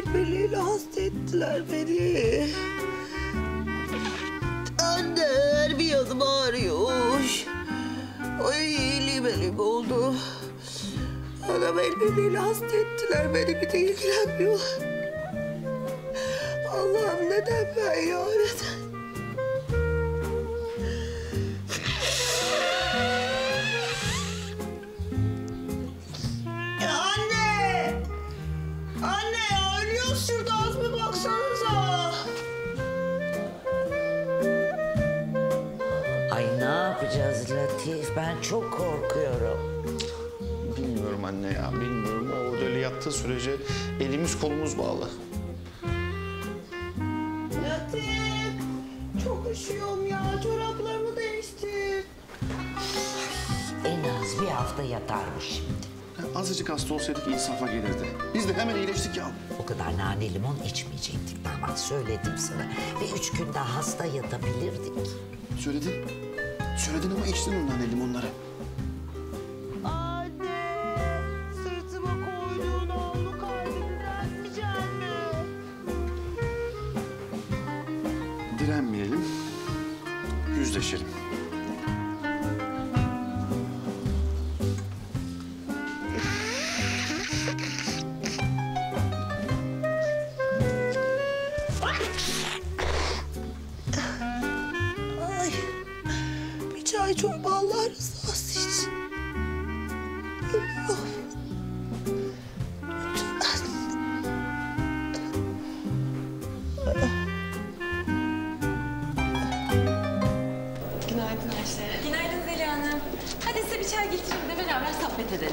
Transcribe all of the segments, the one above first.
birbirleriyle hasta ettiler beni. Anne her bir yanım ağrıyor. Ay elim oldu. Anam el birbirleriyle hasta ettiler beni, bir de ilgilenmiyorlar. Allah'ım neden ben ya, neden? Şurada az bir baksanıza. Ay ne yapacağız Latif? Ben çok korkuyorum. Bilmiyorum anne ya, bilmiyorum. O orada öyle yattığı sürece elimiz kolumuz bağlı. Latif, çok üşüyorum ya. Çoraplarımı değiştir. En az bir hafta yatarmış şimdi. Azıcık hasta olsaydık insafa gelirdi. Biz de hemen iyileştik ya. O kadar nane limon içmeyecektik damat, söyledim sana. Ve 3 gün daha hasta yatabilirdik. Söyledin. Söyledin ama içtin o nane limonları. Anne, sırtıma koyduğun oğlu kalbini vermeyecek mi? Direnmeyelim, yüzleşelim. Ay çok ballar rızası için. Ölüyorum. Günaydın Ayşe. Günaydın Zeliha Hanım. Hadi size bir çay getireyim de beraber sohbet edelim.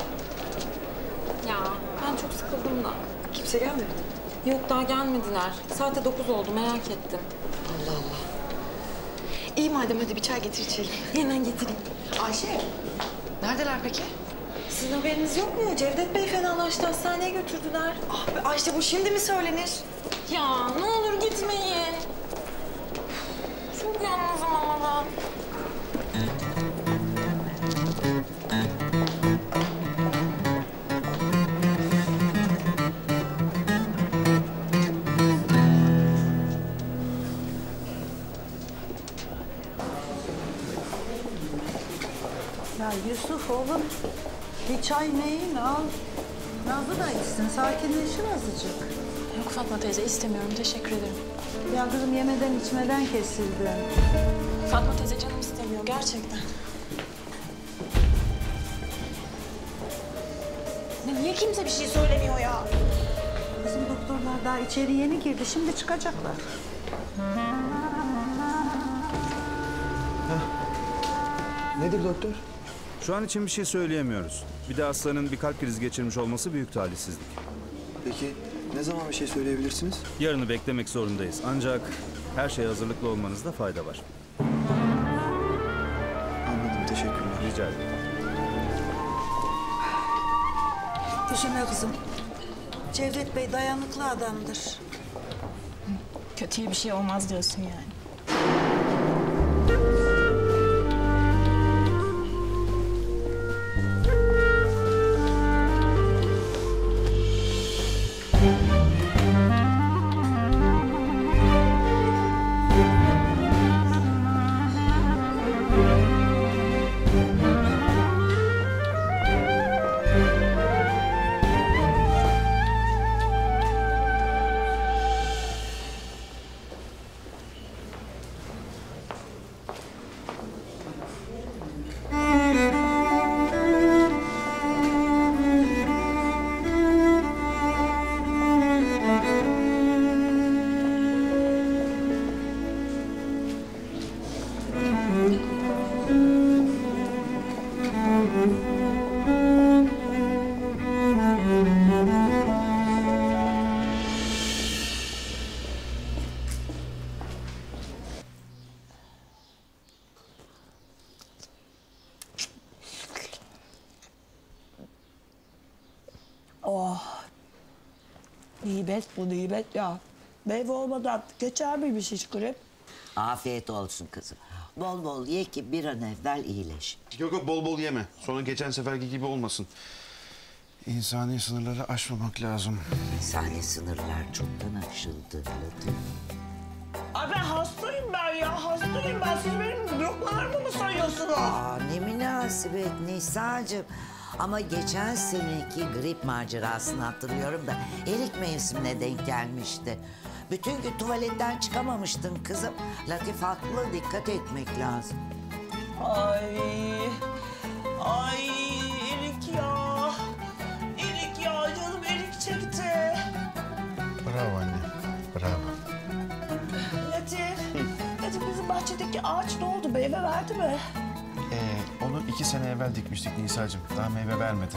Ya ben çok sıkıldım da. Kimse gelmedi mi? Yok daha gelmediler. Saate 9 oldu, merak ettim. Allah Allah. İyi madem, hadi bir çay getir içelim. Hemen getireyim. Ayşe, neredeler peki? Sizin haberiniz yok mu? Cevdet Bey fenalaştı, hastaneye götürdüler. Ah be Ayşe, bu şimdi mi söylenir? Ya ne olur gitmeyin. Çok yalnızım ama ben. Ya Yusuf oğlum, bir çay neyin al. Nazlı da içsin, sakinleşir azıcık. Yok Fatma teyze, istemiyorum. Teşekkür ederim. Ya kızım yemeden içmeden kesildin. Fatma teyze canım istemiyor gerçekten. Niye kimse bir şey söylemiyor ya? Bizim doktorlar daha içeri yeni girdi, şimdi çıkacaklar. Nedir doktor? Şu an için bir şey söyleyemiyoruz. Bir de hastanın bir kalp krizi geçirmiş olması büyük talihsizlik. Peki ne zaman bir şey söyleyebilirsiniz? Yarını beklemek zorundayız. Ancak her şeye hazırlıklı olmanızda fayda var. Anladım, teşekkürler. Rica ederim. Üzülme kızım. Cevdet Bey dayanıklı adamdır. Kötüye bir şey olmaz diyorsun yani. Nimet bu nimet ya. Meyve olmadan geçer miymiş hiç grip? Afiyet olsun kızım. Bol bol ye ki bir an evvel iyileş. Yok yok, bol bol yeme. Sonra geçen seferki gibi olmasın. İnsani sınırları aşmamak lazım. İnsani sınırlar çoktan aşıldı Latif. Ay ben hastayım ya. Hastayım ben. Siz benim lokmalarımı mı sayıyorsunuz? Aa, ne münasebet Nisa'cığım. Ama geçen seneki grip macerasını hatırlıyorum da erik mevsimine denk gelmişti. Bütün gün tuvaletten çıkamamıştın kızım. Latif haklı, dikkat etmek lazım. Ay erik ya. Erik ya canım erik çekti. Bravo anne, bravo. Latif bizim bahçedeki ağaç ne oldu? Meyve verdi mi? Onu 2 sene evvel dikmiştik Nisa'cığım. Daha meyve vermedi.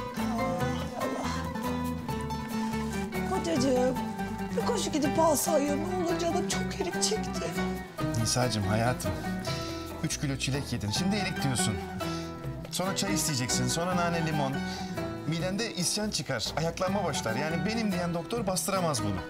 Kocacığım bir koşu gidip alsan ya ne olur canım çok erik çekti. Nisa'cığım hayatım. 3 kilo çilek yedin. Şimdi erik diyorsun. Sonra çay isteyeceksin. Sonra nane limon. Midende isyan çıkar. Ayaklanma başlar. Yani benim diyen doktor bastıramaz bunu.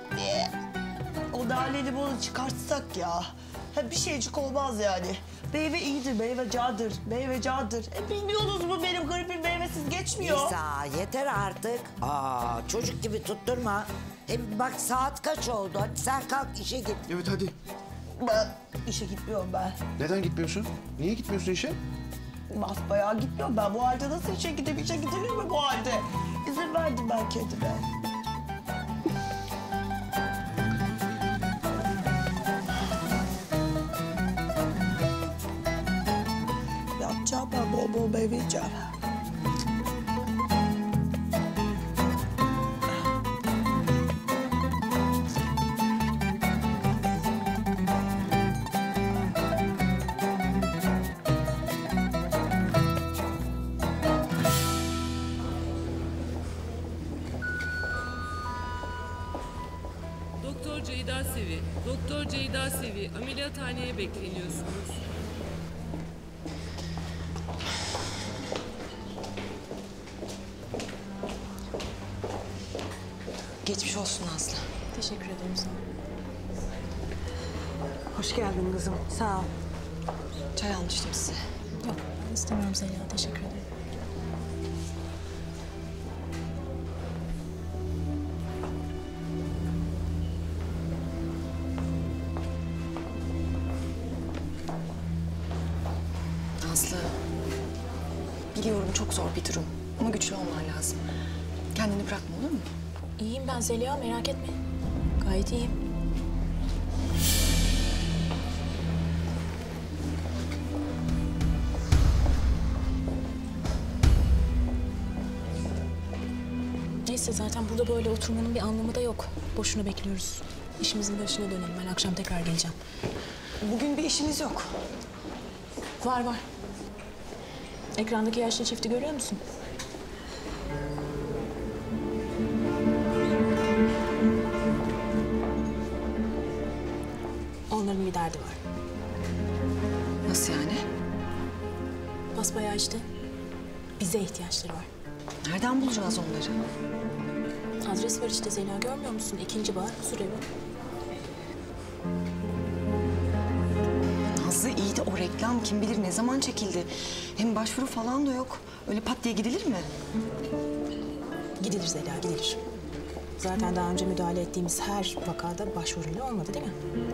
O nane limonu çıkartsak ya. Bir şeycik olmaz yani. Meyve iyidir, meyve cadır, meyve cadır. Bilmiyorsunuz mu benim gripim meyvesiz geçmiyor. Nisa yeter artık. Aa, çocuk gibi tutturma. Bak saat kaç oldu? Hadi sen kalk işe git. Evet hadi. Ben işe gitmiyorum ben. Neden gitmiyorsun? Niye gitmiyorsun işe? Basbayağı gitmiyorum ben. Bu halde nasıl işe gidilir mi bu halde? İzin verdim ben kendime. Yatacağım ben bol bol meyve yiyeceğim. Doktor Ceyda Sevi, Doktor Ceyda Sevi ameliyathaneye bekleniyorsunuz. Geçmiş olsun Nazlı. Teşekkür ederim sana. Hoş geldin kızım. Sağ ol. Çay almıştım size. Yok ben istemiyorum Zeliha. Teşekkür ederim. Nazlı. Biliyorum çok zor bir durum ama güçlü olman lazım. Kendini bırakma olur mu? İyiyim ben Zeliha merak etme. Gayet iyiyim. Neyse zaten burada böyle oturmanın bir anlamı da yok. Boşuna bekliyoruz. İşimizin başına dönelim. Ben akşam tekrar geleceğim. Bugün bir işimiz yok. Var var. Ekrandaki yaşlı çifti görüyor musun? Onların bir derdi var. Nasıl yani? Basbayağı işte. Bize ihtiyaçları var. Nereden bulacağız onları? Adres var işte Zeliha görmüyor musun? 2. bar, huzur evi. Nazlı iyi de o reklam kim bilir ne zaman çekildi. Hem başvuru falan da yok. Öyle pat diye gidilir mi? Gidilir Zeliha, gidilir. Zaten daha önce müdahale ettiğimiz her vakada başvuruyla olmadı değil mi?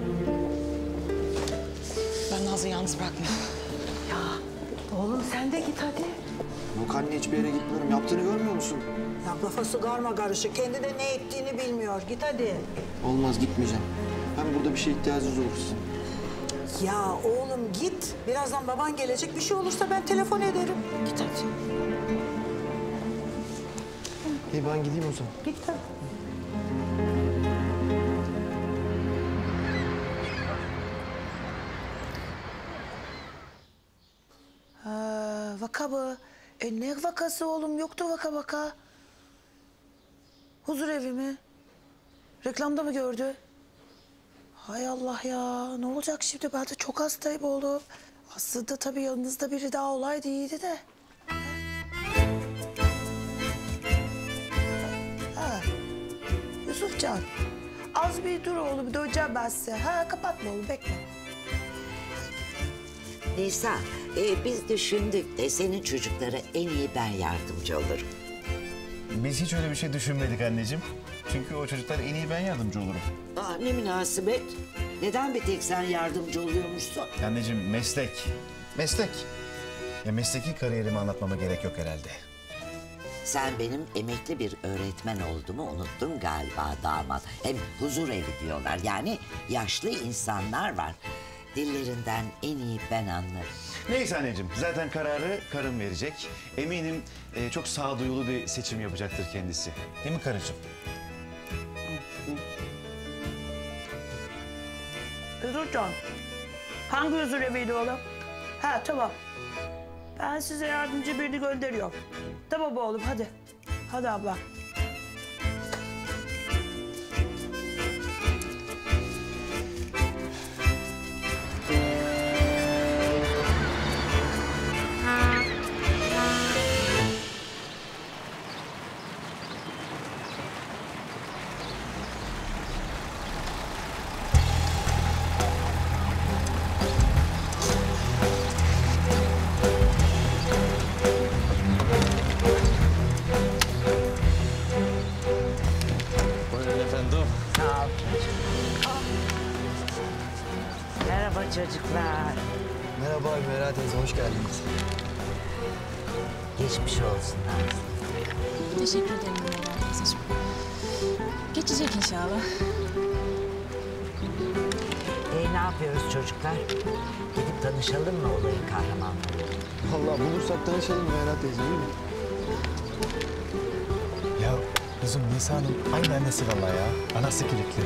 Ben Nazlı'yı yalnız bırakmayayım. Oğlum sen de git hadi. Yok anne hiçbir yere gitmiyorum. Yaptığını görmüyor musun? Ya kafası karma karışık. Kendi de ne ettiğini bilmiyor. Git hadi. Olmaz gitmeyeceğim. Hem burada bir şeye ihtiyacınız olursun. Ya oğlum git. Birazdan baban gelecek. Bir şey olursa ben telefon ederim. Git hadi. İyi ben gideyim o zaman. Git hadi. Vaka mı? Ne vakası oğlum? Yoktu vaka. Huzur evi mi? Reklamda mı gördü? Hay Allah ya. Ne olacak şimdi? Ben de çok hastayım oğlum. Aslında tabii yanınızda biri daha olaydı iyiydi de. Ha. Yusufcan. Az bir dur oğlum. Döneceğim ben size. Ha kapatma oğlum bekle. Nisa biz düşündük de senin çocuklara en iyi ben yardımcı olurum. Biz hiç öyle bir şey düşünmedik anneciğim. Çünkü o çocuklar en iyi ben yardımcı olurum. Aa, ne münasebet. Neden bir tek sen yardımcı oluyormuşsun? Anneciğim meslek. Meslek. Ya mesleki kariyerimi anlatmama gerek yok herhalde. Sen benim emekli bir öğretmen olduğumu unuttun galiba damat. Hem huzur evi diyorlar. Yani yaşlı insanlar var. Dillerinden en iyi ben anlarım. Neyse anneciğim, zaten kararı karım verecek. Eminim çok sağduyulu bir seçim yapacaktır kendisi. Değil mi karıcığım? Huzurcan, hangi huzur eviydi oğlum? Ha tamam. Ben size yardımcı birini gönderiyorum. Tamam oğlum hadi. Hadi abla. Buyurun efendim. Sağ ol çocuğum. Merhaba çocuklar. Merhaba Ümera teyze, hoş geldiniz. Geçmiş olsun Nazlı. Teşekkür ederim Ümeyra teyzeciğim. Geçecek inşallah. Ne yapıyoruz çocuklar? Gidip tanışalım mı olayın kahramanları? Vallahi bulursak tanışalım Ümera teyze, değil mi? Ya kızım Nisa'nın aynı annesi vallahi ya. Anası kilikli.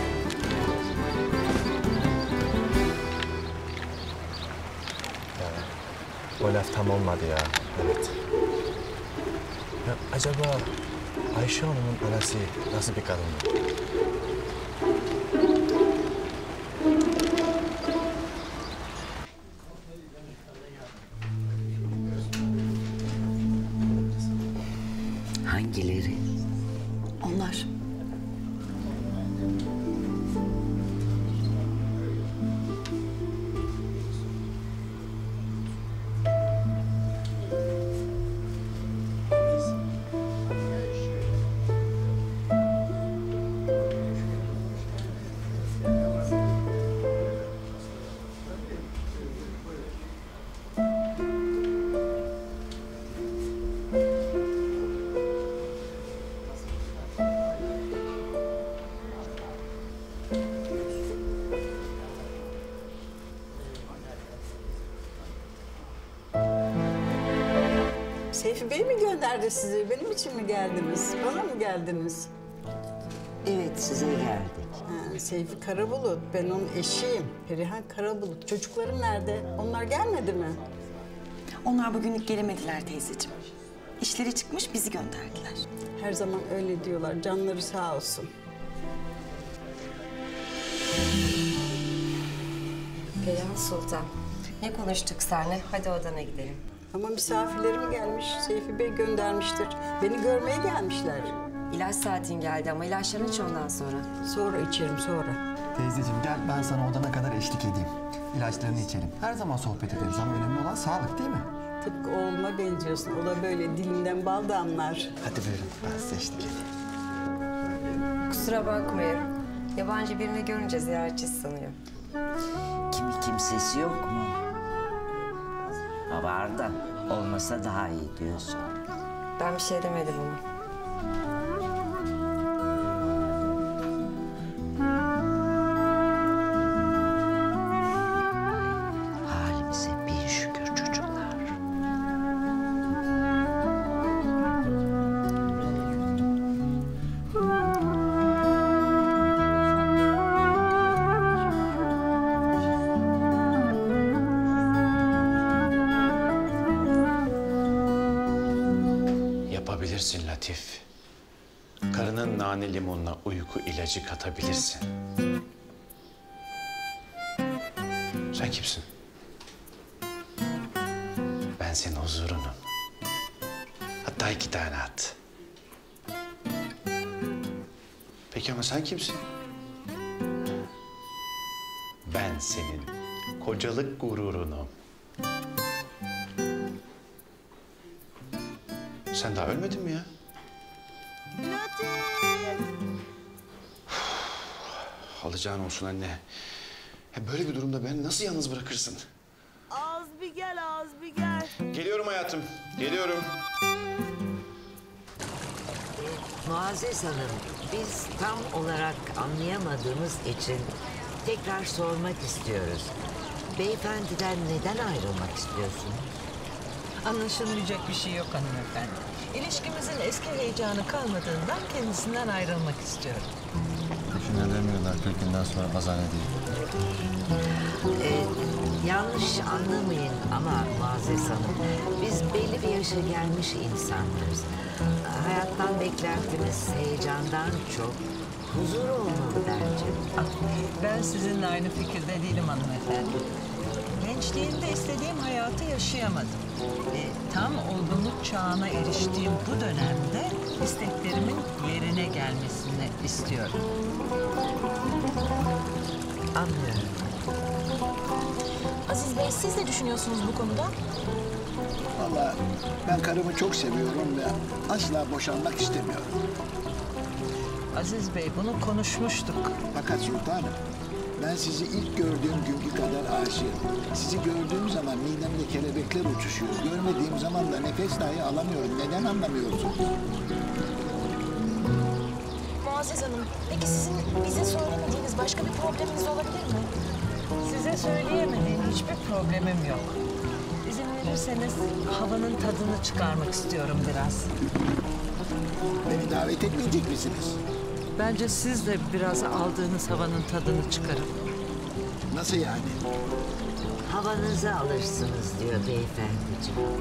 Ya o laf tam olmadı ya. Evet. Ya acaba Ayşe Hanım'ın anası nasıl bir kadındı? Hangileri? Onlar. Seyfi Bey mi gönderdi sizi? Benim için mi geldiniz? Bana mı geldiniz? Evet size geldik. Ha, Seyfi Karabulut, ben onun eşiyim. Perihan Karabulut. Çocuklarım nerede? Onlar gelmedi mi? Onlar bugünlük gelemediler teyzeciğim. İşleri çıkmış, bizi gönderdiler. Her zaman öyle diyorlar. Canları sağ olsun. Perihan Sultan, ne konuştuk seninle? Hadi odana gidelim. Ama misafirlerim gelmiş. Seyfi Bey göndermiştir. Beni görmeye gelmişler. İlaç saatin geldi ama ilaçlarını iç ondan sonra. Sonra içerim, sonra. Teyzeciğim gel ben sana odana kadar eşlik edeyim. İlaçlarını içelim. Her zaman sohbet ederiz ama önemli olan sağlık değil mi? Tıpkı oğluma benziyorsun. O da böyle dilinden bal damlar. Hadi buyurun ben size eşlik edeyim. Kusura bakmayın. Yabancı birini görünce ziyaretçi sanıyor. Kimi kimsesi yok mu? Ha, var da olmasa daha iyi diyorsun. Ben bir şey demedim ona. Halimize bin şükür çocuklar. Yapabilirsin Latif. Karının nane limonuna uyku ilacı katabilirsin. Sen kimsin? Ben senin huzurunum. Hatta 2 tane at. Peki ama sen kimsin? Ben senin kocalık gururunum. Sen daha ölmedin mi ya? Alacağın olsun anne. Ya böyle bir durumda beni nasıl yalnız bırakırsın? Az bir gel, az bir gel. Geliyorum hayatım, geliyorum. Muazzez Hanım, biz tam olarak anlayamadığımız için tekrar sormak istiyoruz. Beyefendiden neden ayrılmak istiyorsunuz? Anlaşılmayacak bir şey yok hanımefendi. İlişkimizin eski heyecanı kalmadığından kendisinden ayrılmak istiyorum. Düşüne demiyorlar 40 günden sonra azane değil. Yanlış anlamayın ama Muazzez Hanım, biz belli bir yaşa gelmiş insanlarız. Hayattan beklentimiz heyecandan çok huzur olmalı bence. Ben sizinle aynı fikirde değilim hanımefendi. Gençliğimde istediğim hayatı yaşayamadım. Tam olgunluk çağına eriştiğim bu dönemde isteklerimin yerine gelmesini istiyorum. Anlıyorum. Aziz Bey siz ne düşünüyorsunuz bu konuda? Vallahi ben karımı çok seviyorum ve asla boşanmak istemiyorum. Aziz Bey bunu konuşmuştuk. Fakat sultanım, ben sizi ilk gördüğüm günkü kadar aşığım. Sizi gördüğüm zaman midemde kelebekler uçuşuyor. Görmediğim zaman da nefes dahi alamıyorum. Neden anlamıyorsunuz? Muazzez Hanım, peki sizin bize söylemediğiniz başka bir probleminiz olabilir mi? Size söyleyemediğim hiçbir problemim yok. İzin verirseniz havanın tadını çıkarmak istiyorum biraz. Beni davet etmeyecek misiniz? Bence siz de biraz aldığınız havanın tadını çıkarın. Nasıl yani? Havanızı alırsınız diyor beyefendiciğim.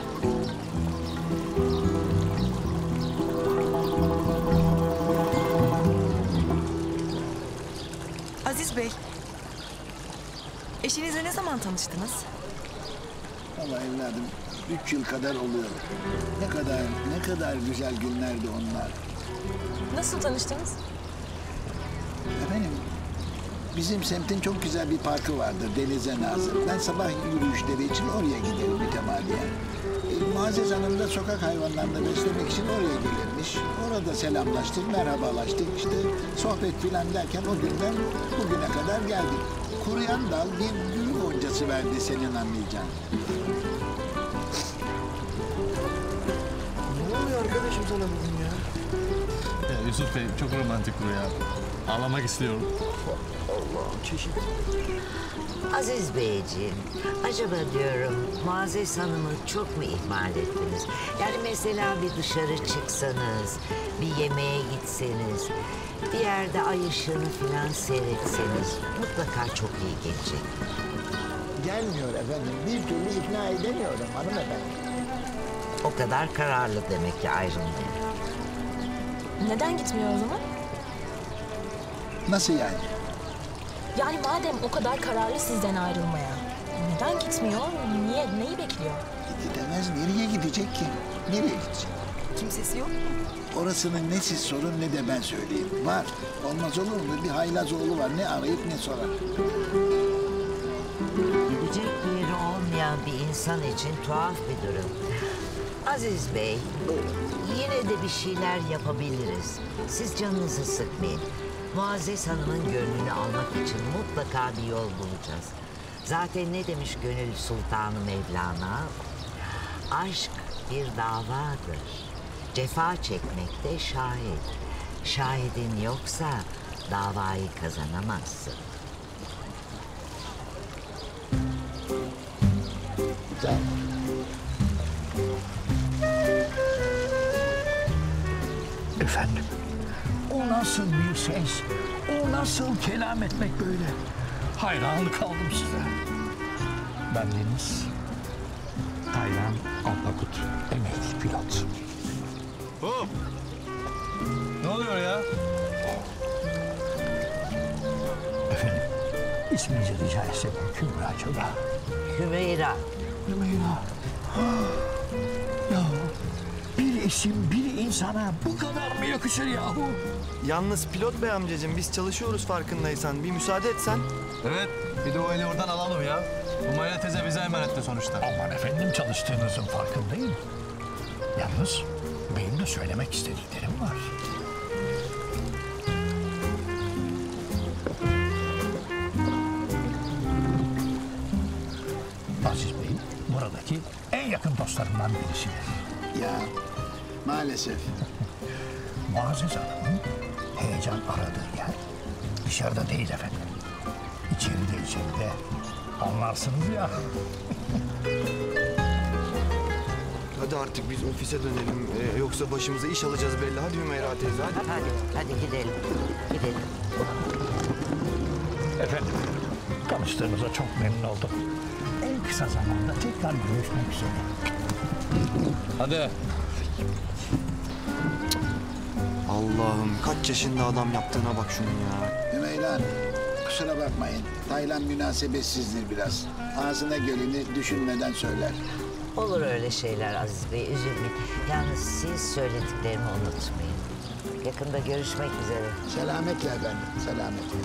Aziz Bey, eşinizle ne zaman tanıştınız? Ama evladım 3 yıl kadar oluyor. Ne kadar güzel günlerdi onlar. Nasıl tanıştınız? Efendim, bizim semtin çok güzel bir parkı vardır, denize nazır. Ben sabah yürüyüşleri için oraya giderim mütemadiyen. Muazzez Hanım da sokak hayvanlarını beslemek için oraya gelirmiş. Orada selamlaştık, merhabalaştık, işte sohbet filan derken o günden bugüne kadar geldik. Kuruyan dal bir gül goncası verdi senin anlayacağın. Ne oluyor arkadaşım sana bugün ya? Yusuf Bey çok romantik bu ya. Ağlamak istiyorum. Allah'ım çeşit. Aziz Beyciğim, acaba diyorum Muazzez Hanım'ı çok mu ihmal ettiniz? Yani mesela bir dışarı çıksanız, bir yemeğe gitseniz, bir yerde ay ışığını falan seyretseniz mutlaka çok iyi gelecek. Gelmiyor efendim, bir türlü ikna edemiyorum hanımefendi. O kadar kararlı demek ki ayrılmaya. Neden gitmiyor o zaman? Nasıl yani? Yani madem o kadar kararlı sizden ayrılmaya, neden gitmiyor? Neyi bekliyor? Gidemez, nereye gidecek ki? Nereye gidecek? Kimsesi yok mu? Orasının ne siz sorun ne de ben söyleyeyim. Var, olmaz olur mu? Bir haylaz oğlu var, ne arayıp ne sorar. Gidecek bir yeri olmayan bir insan için tuhaf bir durum. Aziz Bey, yine de bir şeyler yapabiliriz. Siz canınızı sıkmayın. Muazzez Hanım'ın gönlünü almak için mutlaka bir yol bulacağız. Zaten ne demiş Gönül Sultanı Mevlana? Aşk bir davadır. Cefa çekmekte şahit. Şahidin yoksa davayı kazanamazsın. Güzel. Efendim, o nasıl bir ses, o nasıl kelam etmek böyle? Hayran kaldım size. Bendeniz Taylan Alpakut, emekli pilot. Hop! Ne oluyor ya? Efendim, isminizi rica etsem mümkün mü acaba? Hümeyra. Hümeyra. Ya bir isim bir insana bu kadar mı yakışır yahu? Yalnız pilot bey amcacığım biz çalışıyoruz farkındaysan. Bir müsaade etsen. Evet, bir de o eli oradan alalım ya. Umayla teyze bize emanetti sonuçta. Aman efendim çalıştığınızın farkındayım. Yalnız benim de söylemek istediklerim var. en yakın dostlarımdan birisidir. Ya maalesef. Muazzez Hanım'ın heyecan aradığı yer dışarıda değil efendim. İçeride anlarsınız ya. Hadi artık biz ofise dönelim. Yoksa başımıza iş alacağız belli. Hadi Hümeyra teyze hadi. Hadi gidelim. Efendim, tanıştığımıza çok memnun oldum. En kısa zamanda tekrar görüşmek üzere. Hadi. Allah'ım kaç yaşında adam yaptığına bak şunun ya. Hümeyra Hanım, kusura bakmayın. Taylan münasebetsizdir biraz. Ağzına geleni düşünmeden söyler. Olur öyle şeyler Aziz Bey, üzülmeyin. Yalnız siz söylediklerimi unutmayın. Yakında görüşmek üzere. Selametle efendim, selametle.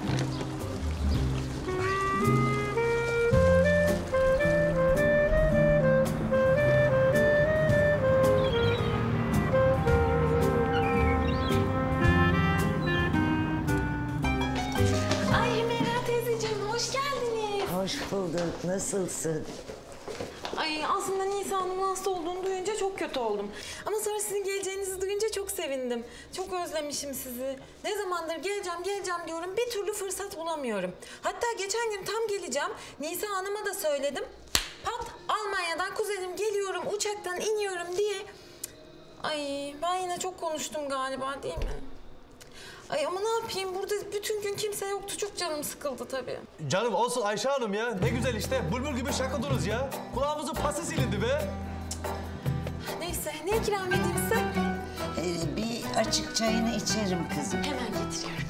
Ay Hümeyra teyzeciğim hoş geldiniz. Hoş bulduk, nasılsın? Ay aslında Nisa Hanım'ın hasta olduğunu duyunca çok kötü oldum. Ama sonra sizin geleceğinizi duyunca çok sevindim. Çok özlemişim sizi. Ne zamandır geleceğim diyorum. Bir türlü fırsat bulamıyorum. Hatta geçen gün tam geleceğim. Nisa Hanım'a da söyledim. Pat Almanya'dan kuzenim geliyorum uçaktan iniyorum diye. Ay ben yine çok konuştum galiba değil mi? Ay ama ne yapayım burada bütün gün kimse yoktu. Çok canım sıkıldı tabii. Canım olsun Ayşe Hanım ya. Ne güzel işte. Bülbül gibi şakıdınız ya. Kulağımızın pası silindi be. Neyse ne ikram edeyim size? Bir açık çayını içerim kızım. Hemen getiriyorum.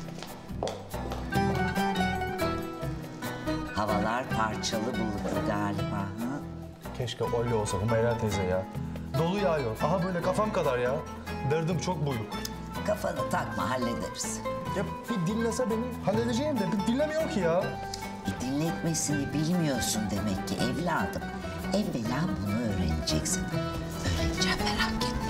Havalar parçalı bulutlu galiba. Ha? Keşke öyle olsa Hümeyra teyze ya. Dolu yağıyor. Aha böyle kafam kadar ya. Derdim çok büyük. Kafanı takma, hallederiz. Ya bir dinlese beni halledeceğim de bir dinlemiyor ki ya. Dinletmesini bilmiyorsun demek ki evladım. Evvela bunu öğreneceksin. Öğreneceğim, merak etme.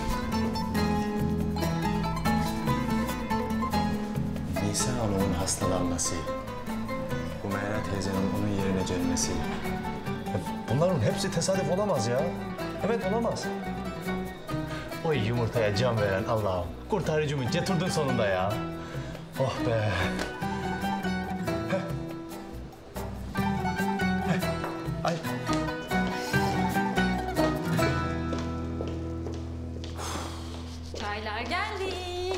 Nisa Hanım'ın hastalanması, Hümeyra teyzenin onun yerine gelmesi. Bunların hepsi tesadüf olamaz ya. Evet olamaz. Oy yumurtaya can veren Allah'ım. Kurtarıcımı getirdin sonunda ya. Oh be. Ay. Çaylar geldi.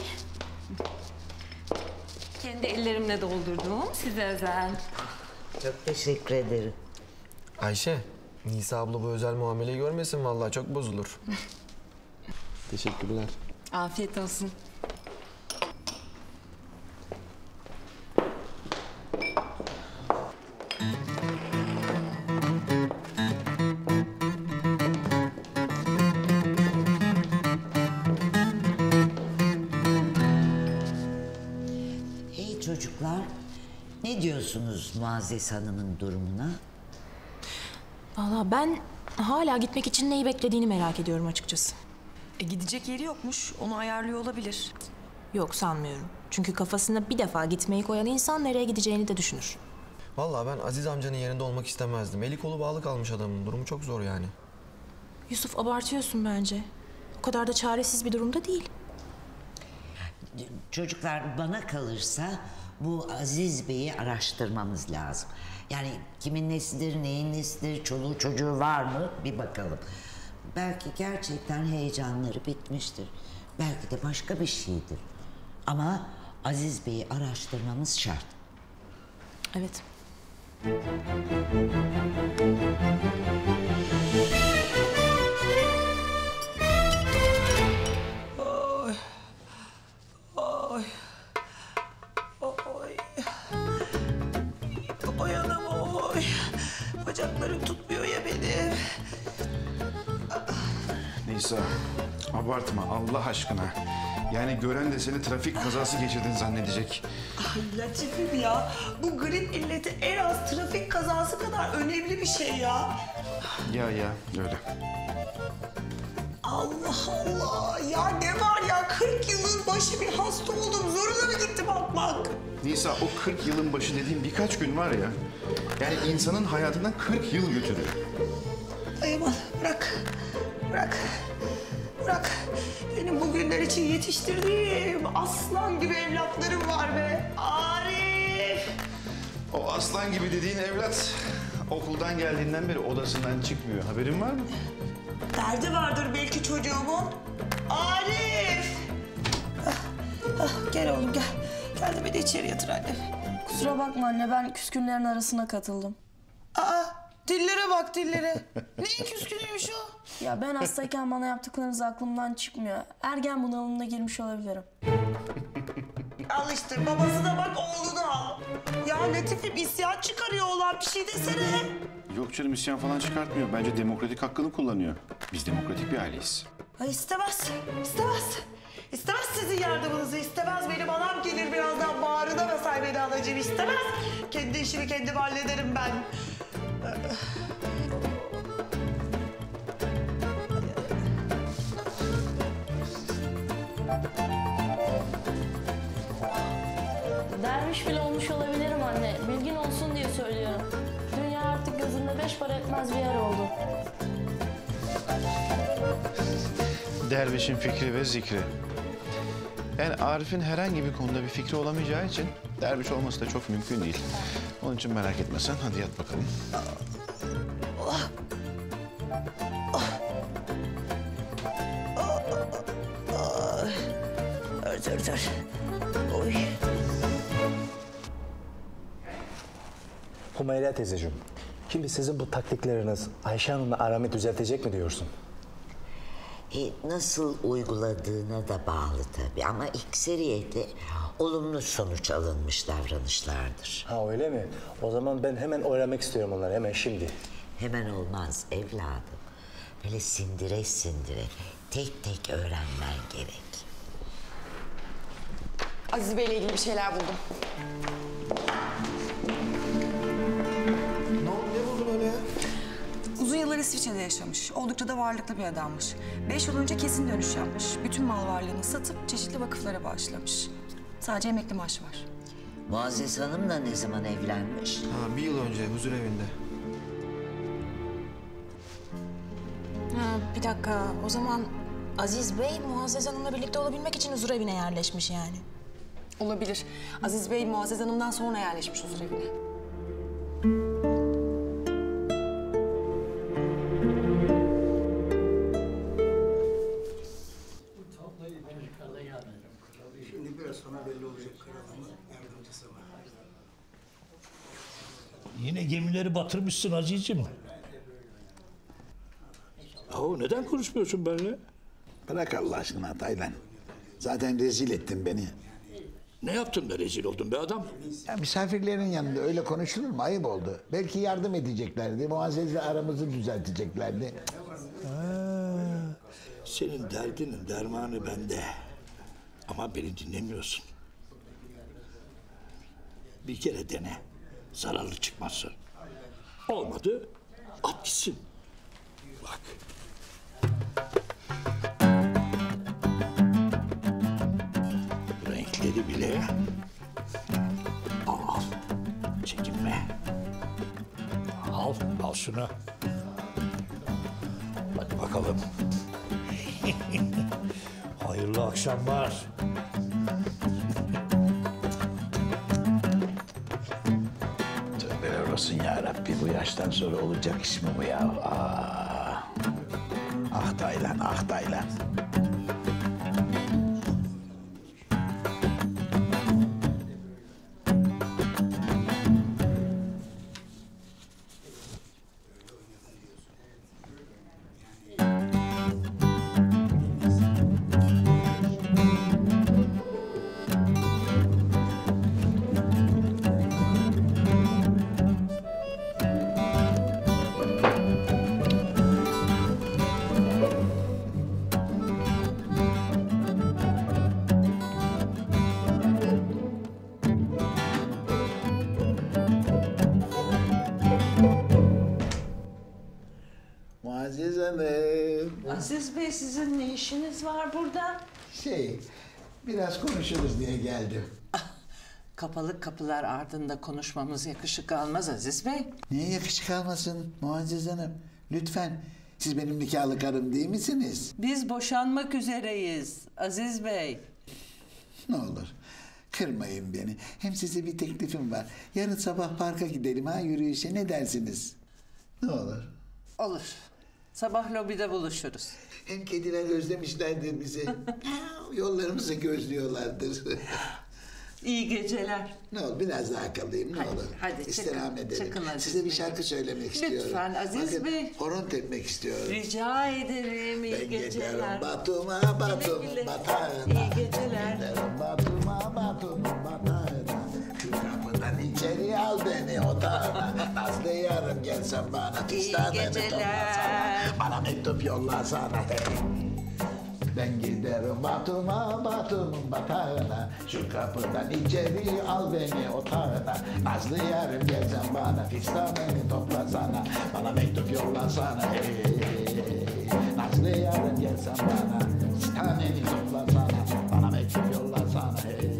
Kendi ellerimle doldurdum. Size özel. Çok teşekkür ederim. Ayşe, Nisa abla bu özel muameleyi görmesin vallahi çok bozulur. Teşekkürler. Afiyet olsun. Hey çocuklar, ne diyorsunuz Muazzez Hanım'ın durumuna? Vallahi ben hala gitmek için neyi beklediğini merak ediyorum açıkçası. Gidecek yeri yokmuş. Onu ayarlıyor olabilir. Yok sanmıyorum. Çünkü kafasına bir defa gitmeyi koyan insan nereye gideceğini de düşünür. Vallahi ben Aziz amcanın yerinde olmak istemezdim. Eli kolu bağlı kalmış adamın. Durumu çok zor yani. Yusuf abartıyorsun bence. O kadar da çaresiz bir durumda değil. Çocuklar bana kalırsa bu Aziz Bey'i araştırmamız lazım. Yani kimin nesidir, neyin nesidir, çoluğu çocuğu var mı bir bakalım. Belki gerçekten heyecanları bitmiştir. Belki de başka bir şeydir. Ama Aziz Bey'i araştırmamız şart. Evet. Ay. Ay. Oy anam oy. Bacaklarım tutmuyor ya benim. Nisa, abartma Allah aşkına. Yani gören de seni trafik kazası geçirdin zannedecek. Ay Latif'im ya. Bu grip illeti en az trafik kazası kadar önemli bir şey ya. Ya öyle. Allah Allah. Ya ne var ya 40 yılın başı bir hasta oldum. Zoruna mı gitti bakmak? Nisa o 40 yılın başı dediğin birkaç gün var ya. Yani insanın hayatından 40 yıl götürüyor. Ay ama aman bırak. Bırak. Bırak. Benim bugünler için yetiştirdiğim aslan gibi evlatlarım var be. Arif! O aslan gibi dediğin evlat okuldan geldiğinden beri odasından çıkmıyor. Haberin var mı? Derdi vardır belki çocuğumun. Arif! Gel oğlum gel. Gel de beni içeri yatır annem. Kusura bakma anne, ben küskünlerin arasına katıldım. Aa, dillere bak dillere. Neyin küskünüymüş o? Ya ben hastayken bana yaptıklarınız aklımdan çıkmıyor. Ergen bunalımına girmiş olabilirim. Al işte babasına bak oğlunu al. Ya Latif'im isyan çıkarıyor oğlan, bir şey desene. Yok canım, isyan falan çıkartmıyor. Bence demokratik hakkını kullanıyor. Biz demokratik bir aileyiz. Ay istemez, istemez. İstemez sizin yardımınızı, istemez. Benim anam gelir birazdan bağrına basar beni anacığım, istemez. Kendi işimi kendim hallederim ben. Derviş bile olmuş olabilirim anne. Bilgin olsun diye söylüyorum. Dünya artık gözümde 5 para etmez bir yer oldu. Dervişin fikri ve zikri. Yani Arif'in herhangi bir konuda bir fikri olamayacağı için derviş olması da çok mümkün değil. Onun için merak etme sen. Hadi yat bakalım. Dur. Oy. Hümeyra teyzeciğim, şimdi sizin bu taktikleriniz Ayşe Hanım'la aramı düzeltecek mi diyorsun? Nasıl uyguladığına da bağlı tabii ama ekseriyette olumlu sonuç alınmış davranışlardır. Ha öyle mi? O zaman ben hemen öğrenmek istiyorum onları, hemen şimdi. Hemen olmaz evladım. Böyle sindire sindire tek tek öğrenmen gerek. Aziz Bey'le ilgili bir şeyler buldum. Ne buldun öyle ya? Uzun yıllar İsviçre'de yaşamış. Oldukça da varlıklı bir adammış. 5 yıl önce kesin dönüş yapmış. Bütün mal varlığını satıp çeşitli vakıflara bağışlamış. Sadece emekli maaşı var. Muazzez Hanım da ne zaman evlenmiş? Ha, 1 yıl önce huzur evinde. Bir dakika, o zaman Aziz Bey Muazzez Hanım'la birlikte olabilmek için huzur evine yerleşmiş yani. Olabilir. Aziz Bey Muazzez Hanım'dan sonra yerleşmiş huzur evine. Şimdi biraz sonra belli olacak kralımın yardımcısı var. Yine gemileri batırmışsın Aziz'im. Yahu neden konuşmuyorsun benimle? Bırak Allah aşkına Taylan. Zaten rezil ettin beni. Ne yaptın da rezil oldun be adam? Ya misafirlerin yanında öyle konuşulur mu? Ayıp oldu. Belki yardım edeceklerdi. Muazzez'le aramızı düzelteceklerdi. Senin derdinin dermanı bende. Ama beni dinlemiyorsun. Bir kere dene. Zararlı çıkmazsın. Olmadı, at gitsin. Bak. Renkleri bile al. Çekinme. Al şunu. Hadi bakalım. Hayırlı akşamlar. Tövbeler olsun ya Rabbi. Bu yaştan sonra olacak iş mi bu ya? Ah Taylan, ah Taylan. Muazzez Hanım. Aziz Bey sizin ne işiniz var burada? Biraz konuşuruz diye geldim. Kapalı kapılar ardında konuşmamız yakışık almaz Aziz Bey. Niye yakışık almasın Muazzez Hanım? Lütfen Siz benim nikahlı karım değil misiniz? Biz boşanmak üzereyiz Aziz Bey. Ne olur kırmayın beni. Hem size bir teklifim var. Yarın sabah parka gidelim ha, yürüyüşe, ne dersiniz? Ne olur. Olur. Sabah lobide buluşuruz. Hem kediler özlemişlerdir bizi. Yollarımızı gözlüyorlardır. İyi geceler. Ne olur biraz daha kalayım, ne olur. Hadi İstirham edelim. çıkın Aziz Size bir Bey. şarkı söylemek istiyorum. Lütfen Aziz Bakın, Bey. horon tepmek istiyorum. Rica ederim. İyi Ben geceler. giderim Batum'a, Batum'un batağına. İyi geceler. Giderim Batum'a, Batum'un batağına. Şu kapıdan içeri al beni otağına. Nazlı yarım gelsen bana, fistanını toplasana. Bana mektup yollasana. Hey. Ben giderim Batum'a, Batum'un batağına. Şu kapıdan içeri al beni otağına. Nazlı yarım gelsen bana, fistanını toplasana. Bana mektup yollasana. Hey. Nazlı yarım gelsen bana, fistanını toplasana. Bana mektup yollasana. Hey.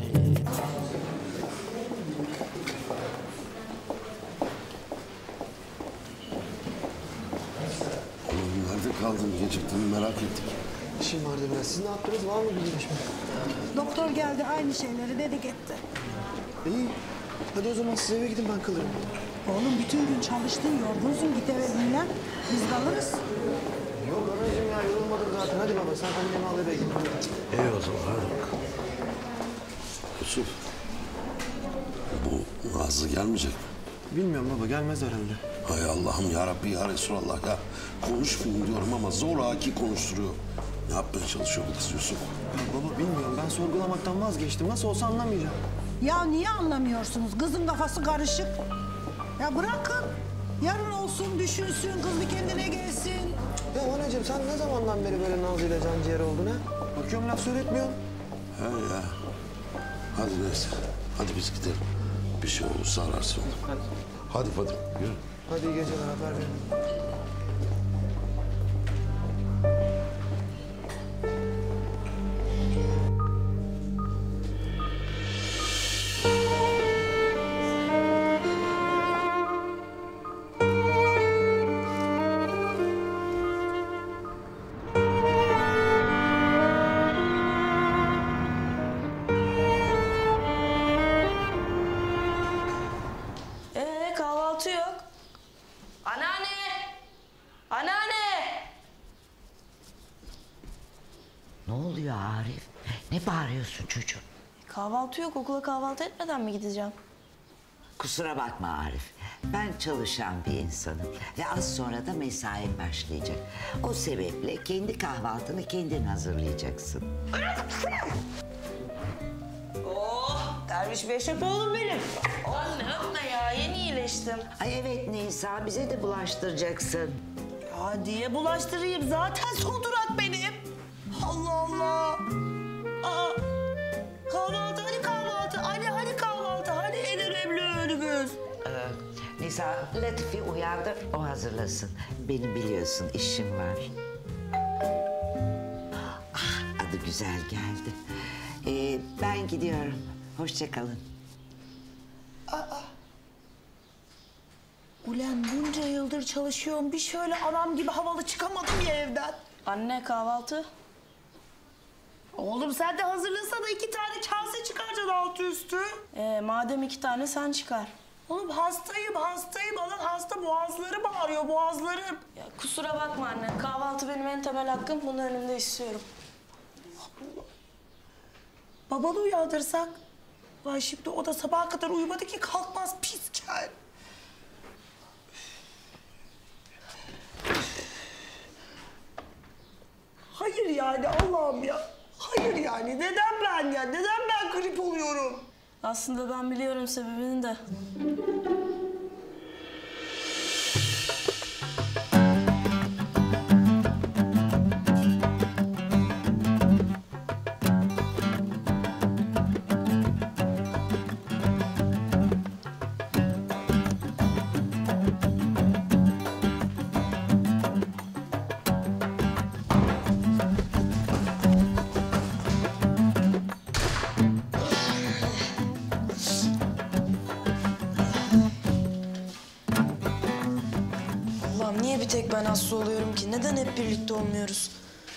Oğlum nerede kaldın? Geciktiğini merak ettik. İşim vardı biraz. Siz ne yaptınız? Var mı bir gelişme? Doktor geldi aynı şeyleri dedik etti. İyi. Hadi o zaman siz eve gidin, ben kalırım. Oğlum bütün gün çalıştın, yorgunsun, git eve dinlen. Biz kalırız. Yok anacığım ya, yorulmadım zaten. Hadi baba sen annemi al eve git. İyi o zaman hadi bakalım. Yusuf. Bu Nazlı gelmeyecek mi? Bilmiyorum baba, gelmez herhalde. Hay Allah'ım ya Rabbi ya Resulallah ya. Konuşmayayım diyorum ama zoraki konuşturuyor. Ne yapmaya çalışıyor bu kız Yusuf? Ya baba bilmiyorum, ben sorgulamaktan vazgeçtim. Nasıl olsa anlamayacağım. Ya niye anlamıyorsunuz? Kızın kafası karışık. Ya bırakın. Yarın olsun, düşünsün, kız bir kendine gelsin. Ya anacığım sen ne zamandan beri böyle Nazlı ile canciğer oldun ha? Bakıyorum laf söyletmiyorsun. He ya. Hadi neyse. Hadi biz gidelim. Bir şey olursa ararsın onu. Hadi. Hadi Fadim yürü. Hadi iyi geceler, haber verin. Kahvaltı yok. Anneanne! Anneanne! Ne oluyor Arif? Ne bağırıyorsun çocuğum? Kahvaltı yok. Okula kahvaltı etmeden mi gideceğim? Kusura bakma Arif. Ben çalışan bir insanım ve az sonra da mesai başlayacak. O sebeple kendi kahvaltını kendin hazırlayacaksın. Oh! Derviş Beşrep oğlum benim. Anne öpme ya. Yeni iyileştim. Ay evet Nisa, bize de bulaştıracaksın. Ya diye bulaştırayım. Zaten son durak benim. Allah Allah. Aa, kahvaltı hani kahvaltı. Hani kahvaltı. Hani en önemli önümüz. Nisa, Latif'i uyandır, o hazırlasın. Benim biliyorsun işim var. Ah, adı güzel geldi. Ben gidiyorum. Hoşça kalın. Ulan bunca yıldır çalışıyorum. Bir şöyle adam gibi havalı çıkamadım ya evden. Anne kahvaltı. Oğlum sen de hazırlasana 2 tane kase çıkaracaksın altı üstü. Madem 2 tane sen çıkar. Oğlum hastayım. Alın hasta boğazları bağırıyor boğazlarım. Ya kusura bakma anne. Kahvaltı benim en temel hakkım. Bunu önümde istiyorum. Babanı uyandırsak? Vay şimdi o da sabaha kadar uyumadı ki kalkmaz pis kel. Hayır yani Allah'ım ya. Hayır yani neden ben ya? Neden ben grip oluyorum? Aslında ben biliyorum sebebini de. ben hasta oluyorum ki? Neden hep birlikte olmuyoruz?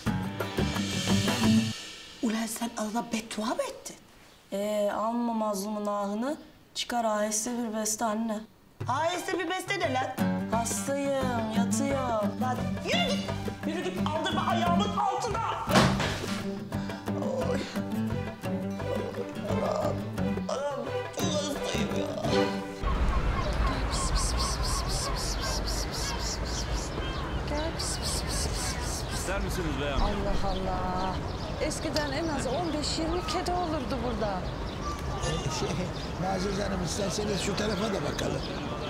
Ulan sen Allah beddua mı ettin? Alma mazlumun ahını. Çıkar aheste bir beste anne. Aheste bir beste ne lan? Hastayım, yatıyorum. Lan yürü git! Yürü git, aldırma ayağımın altına! Oy. Allah'ım, Allah'ım çok hastayım ya. İster misiniz beyam? Allah Allah. Eskiden en az 15-20 kedi olurdu burada. Muazzez Hanım isterseniz şu tarafa da bakalım.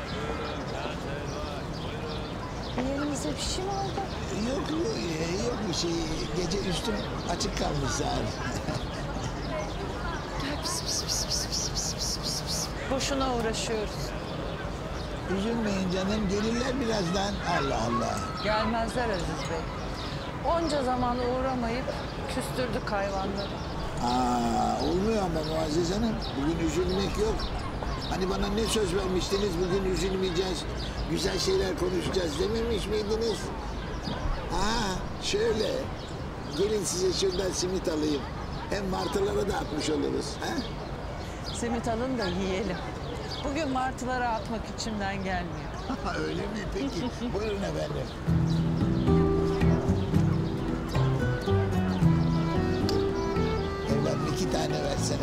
Yerinize bir şey mi oldu? Yok bir şey. Gece üstüm açık kalmış zaten. Boşuna uğraşıyoruz. Üzülmeyin canım, gelirler birazdan. Allah Allah. Gelmezler Aziz Bey. Onca zaman uğramayıp küstürdük hayvanları. Olmuyor ama Muazzez Hanım. Bugün üzülmek yok. Hani bana ne söz vermiştiniz, bugün üzülmeyeceğiz, güzel şeyler konuşacağız dememiş miydiniz? Şöyle, gelin size şuradan simit alayım. Hem martılara da atmış oluruz. Simit alın da yiyelim. Bugün martılara atmak içimden gelmiyor. Öyle mi peki? Buyurun efendim. Evladım 2 tane versene.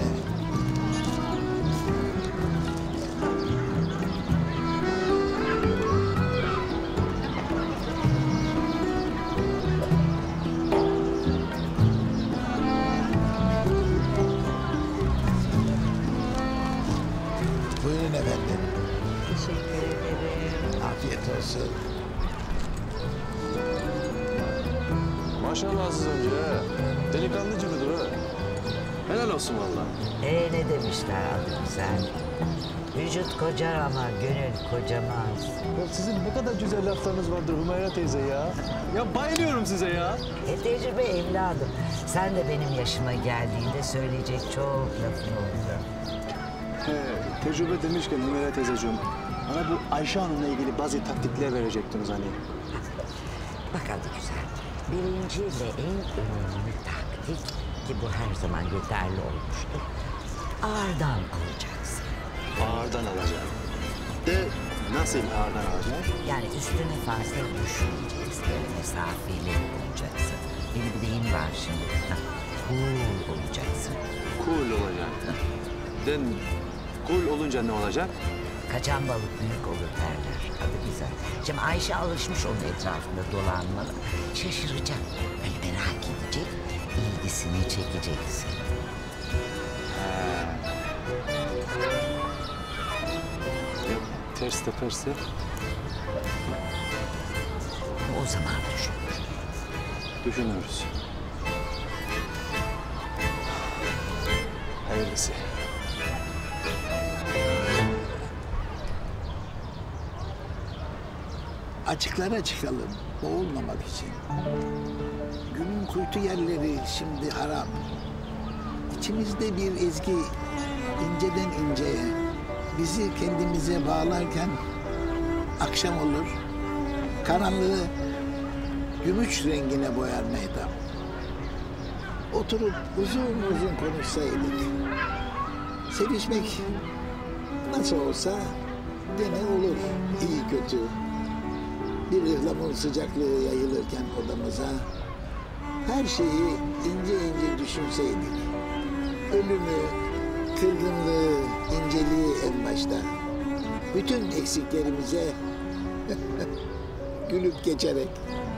Buyurun efendim. Teşekkür ederim. Afiyet olsun. Maşallah Aziz amca ha. Delikanlı gibidir ha. Helal olsun vallahi. Ne demişler adı güzel. Vücut kocar ama gönül kocamaz. Ya sizin ne kadar güzel laflarınız vardır Hümeyra teyze ya. Ya bayılıyorum size ya. Tecrübe evladım. Sen de benim yaşıma geldiğinde söyleyecek çok lafın olacak. Tecrübe demişken Hümeyra teyzeciğim, bana bu Ayşe Hanım'la ilgili bazı taktikler verecektiniz hani. Bak adı güzel. Birinci ve en önemli taktik ki bu her zaman yeterli olmuştur. Ağırdan alacaksın. Ağırdan alacağım. De nasıl ağırdan alacağım? Yani üstüne fazla düşmeyeceksin. Böyle mesafeli olacaksın. Yeni bir deyim var şimdi. Cool olacaksın. Cool olacak. Den cool olunca ne olacak? Kaçan balık büyük olur derler. Adı güzel. Şimdi Ayşe alışmış onun etrafında dolanmalı. Şaşıracak. Böyle merak edecek. İlgisini çekeceksin. Ters teperse? O zaman düşün. Düşünürüz. Hayırlısı. Açıklara çıkalım, boğulmamak için. Günün kuytu yerleri şimdi harap. İçimizde bir ezgi inceden inceye bizi kendimize bağlarken akşam olur, karanlığı gümüş rengine boyar meydam. Oturup uzun uzun konuşsaydık, sevişmek nasıl olsa gene olur, iyi kötü. Bir ıhlamur sıcaklığı yayılırken odamıza her şeyi ince ince düşünseydik. Ölümü, kırgınlığı, inceliği en başta. Bütün eksiklerimize gülüp geçerek.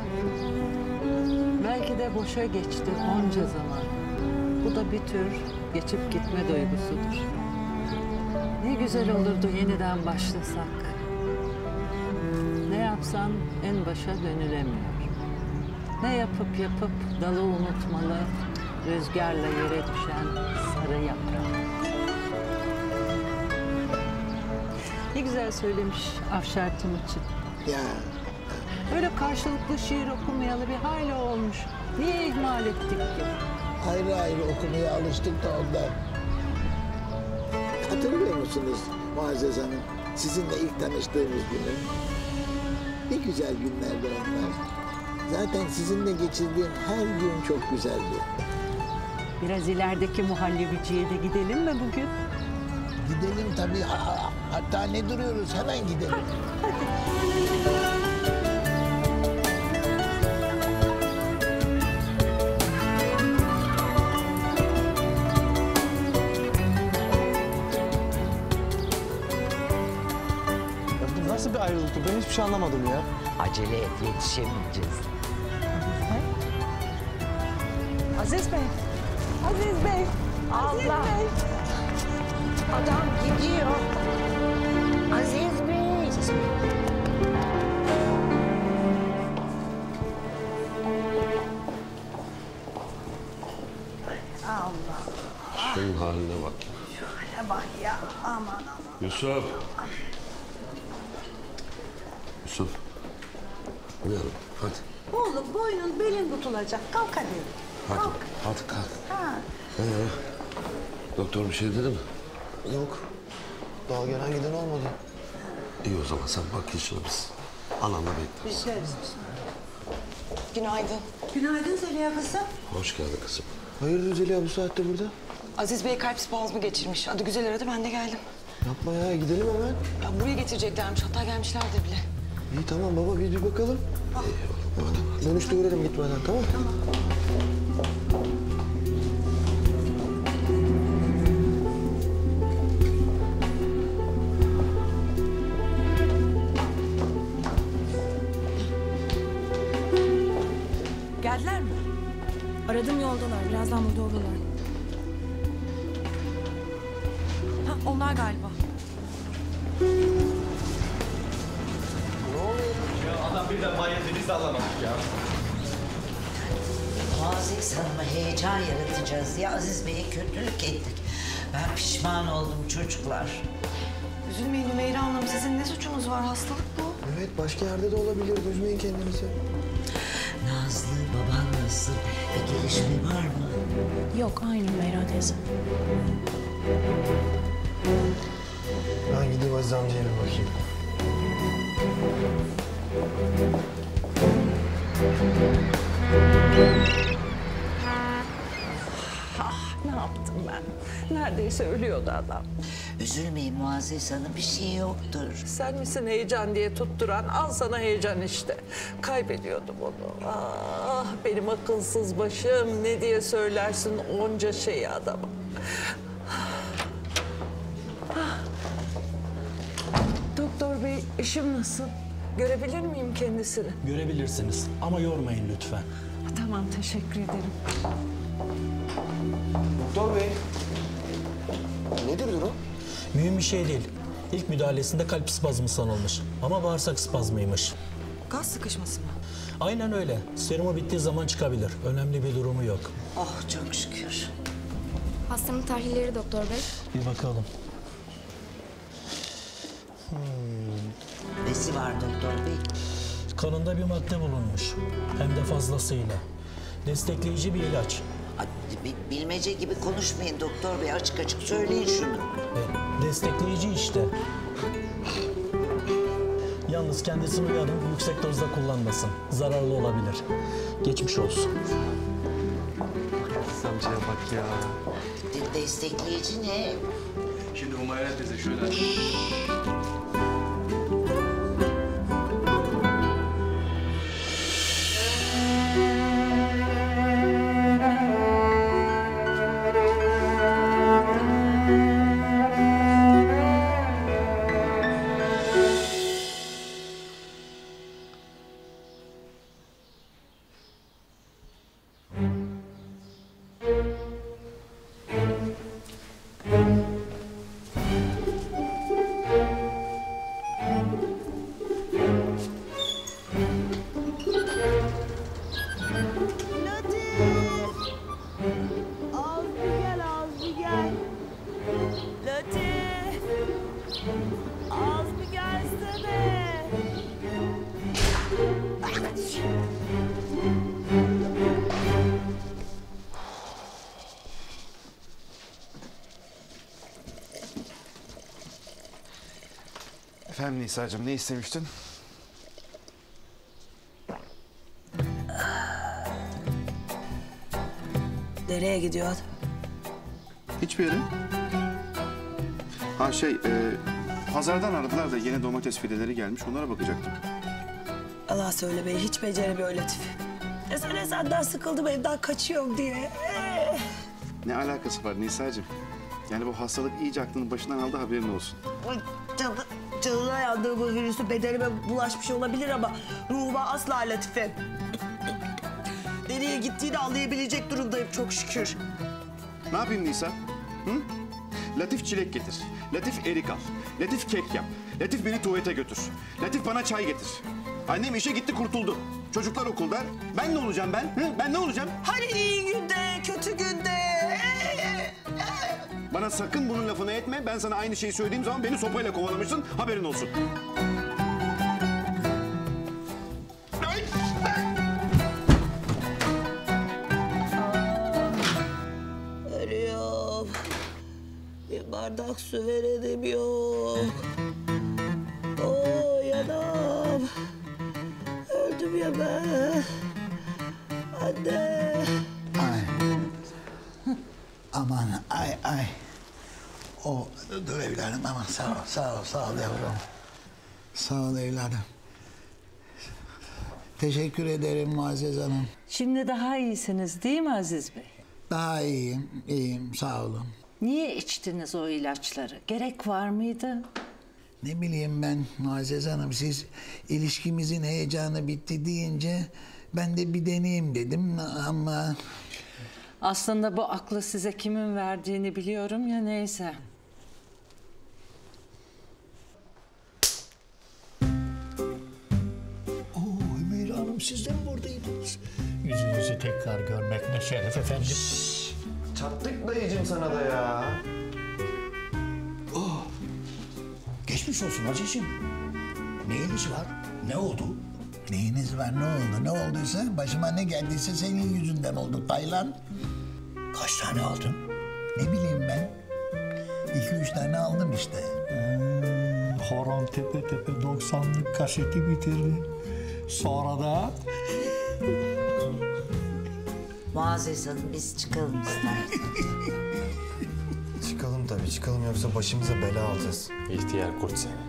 Belki de boşa geçti onca zaman. Bu da bir tür geçip gitme duygusudur. Ne güzel olurdu yeniden başlasak. Ne yapsan en başa dönülemiyor. Ne yapıp dalı unutmalı, rüzgarla yere düşen sarı yaprak. Ne güzel söylemiş Afşar Timuçin. Ya. Böyle karşılıklı şiir okumayalı bir hayli olmuş. Niye ihmal ettik ki? Ayrı ayrı okumaya alıştık da ondan. Hatırlıyor musunuz Muazzez Hanım? Sizinle ilk tanıştığımız günü. Ne güzel günlerdi onlar. Zaten sizinle geçirdiğim her gün çok güzeldi. Biraz ilerideki muhallebiciye de gidelim mi bugün? Gidelim tabii. Hatta ne duruyoruz? Hemen gidelim. Nasıl bir ayrılıktı? Ben hiçbir şey anlamadım ya. Acele et, yetişemeyeceğiz. Aziz Bey. Aziz Bey. Allah. Adam gidiyor. Aziz Bey. Aziz Bey. Allah. Şunun haline bak. Şöyle bak ya. Aman aman. Yusuf. Yusuf. Uyanın hadi. Oğlum boynun belin tutulacak. Kalk hadi. Hadi. Kalk. Hadi kalk. Ha. Doktor bir şey dedi mi? Yok. Daha gelen giden olmadı. İyi o zaman sen bak işine biz. Anamla bekleriz. Bekleriz. Günaydın. Günaydın Zeliha kızım. Hoş geldin kızım. Hayırdır Zeliha bu saatte burada? Aziz Bey kalp spazmı geçirmiş. Adı güzel aradı, ben de geldim. Yapma ya, gidelim hemen. Ya buraya getireceklermiş, hatta gelmişlerdir bile. İyi tamam baba, bir bakalım. Dönüşte uğrarım gitmeden, tamam mı? Tamam. Geldiler mi? Aradım, yoldalar. Birazdan burada olurlar. Ha, onlar galiba. Adam birden bayıldı, biz de anlamadık ya. Muazzez Hanım'a heyecan yaratacağız diye Aziz Bey'e kötülük ettik. Ben pişman oldum çocuklar. Üzülmeyin Ümeyra Hanım, sizin ne suçunuz var? Hastalık bu. Evet, başka yerde de olabilir. Üzmeyin kendinizi. Nazlı, baban nasıl? Bir gelişme var mı? Yok, aynı Meyra teyze. Ben gideyim Aziz amcaya bir bakayım. Ne yaptım ben? Neredeyse ölüyordu adam. Üzülmeyin Muazzez Hanım, bir şey yoktur. Sen misin heyecan diye tutturan? Al sana heyecan işte. Kaybediyordum onu. Ah benim akılsız başım. Ne diye söylersin onca şeyi adama. Doktor bey, işim nasıl? Görebilir miyim kendisini? Görebilirsiniz ama yormayın lütfen. Tamam, teşekkür ederim. Doktor bey. Nedir durum? Mühim bir şey değil. İlk müdahalesinde kalp spazmı sanılmış ama bağırsak spazmıymış. Gaz sıkışması mı? Aynen öyle. Serumu bittiği zaman çıkabilir. Önemli bir durumu yok. Oh çok şükür. Hastanın tahlilleri doktor bey. Bir bakalım. Nesi var doktor bey? Kanında bir madde bulunmuş. Hem de fazlasıyla. Destekleyici bir ilaç. Bilmece gibi konuşmayın doktor bey. Açık açık söyleyin şunu. Destekleyici işte. Yalnız kendisini uyarın, yüksek dozda kullanmasın. Zararlı olabilir. Geçmiş olsun. Amcaya bak ya. Destekleyici ne? Şimdi Humayra teyze şöyle. Efendim Nisa'cığım, ne istemiştin? Nereye gidiyorsun? Hiçbir yere. Ha pazardan aradılar da yeni domates fideleri gelmiş. Onlara bakacaktım. Allah söyle bey, hiç beceremiyor Latif. Desene senden sıkıldım, evden kaçıyorum diye. Ne alakası var Nisa'cığım? Yani bu hastalık iyice aklının başından aldı, haberin olsun. Canına yandığı bu virüsü bedenime bulaşmış olabilir ama ruhuma asla Latif'im. Nereye gittiğini anlayabilecek durumdayım çok şükür. Ne yapayım Nisa? Hı? Latif çilek getir. Latif erik al. Latif kek yap. Latif beni tuvalete götür. Latif bana çay getir. Annem işe gitti, kurtuldu. Çocuklar okulda. Ben ne olacağım ben? Hı? Ben ne olacağım? Hani iyi günde, kötü günde. Bana sakın bunun lafını etme. Ben sana aynı şeyi söylediğim zaman beni sopayla kovalamışsın. Haberin olsun. Ölüyorum. Bir bardak su verelim yok. Oo yanam. Öldüm ya ben. Anne. Ay. Aman ay. Dur evladım aman sağ ol yavrum. Sağ ol evladım. Teşekkür ederim Muazzez Hanım. Şimdi daha iyisiniz değil mi Aziz Bey? Daha iyiyim sağ olun. Niye içtiniz o ilaçları? Gerek var mıydı? Ne bileyim ben Muazzez Hanım, siz ilişkimizin heyecanı bitti deyince ben de bir deneyeyim dedim ama... Aslında bu aklı size kimin verdiğini biliyorum ya, neyse. Hümeyra Hanım, siz de mi buradaydınız? Yüzünüzü tekrar görmek ne şeref efendim. Çattık dayıcım sana da ya. Geçmiş olsun Aziz'im. Neyiniz var? Ne oldu? Neyiniz var, ne oldu? Ne olduysa, başıma ne geldiyse senin yüzünden oldu Taylan. Kaç tane aldın? Ne bileyim ben. 2-3 tane aldım işte. Horon tepe 90'lık kaseti bitirdi. Sonra da... Muazzez Hanım, biz çıkalım isterseniz. Çıkalım tabii, çıkalım yoksa başımıza bela alacağız. İhtiyar kurt seni.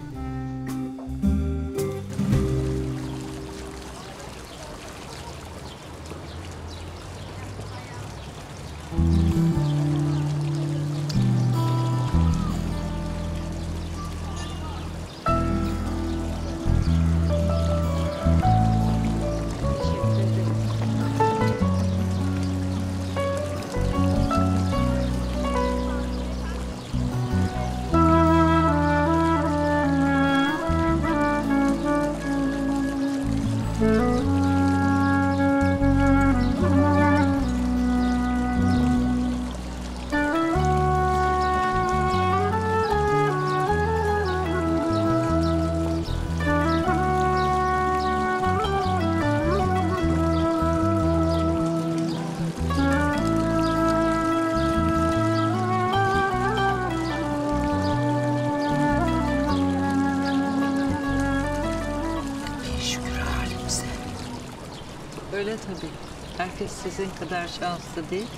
Öyle tabii. Herkes sizin kadar şanslı değil.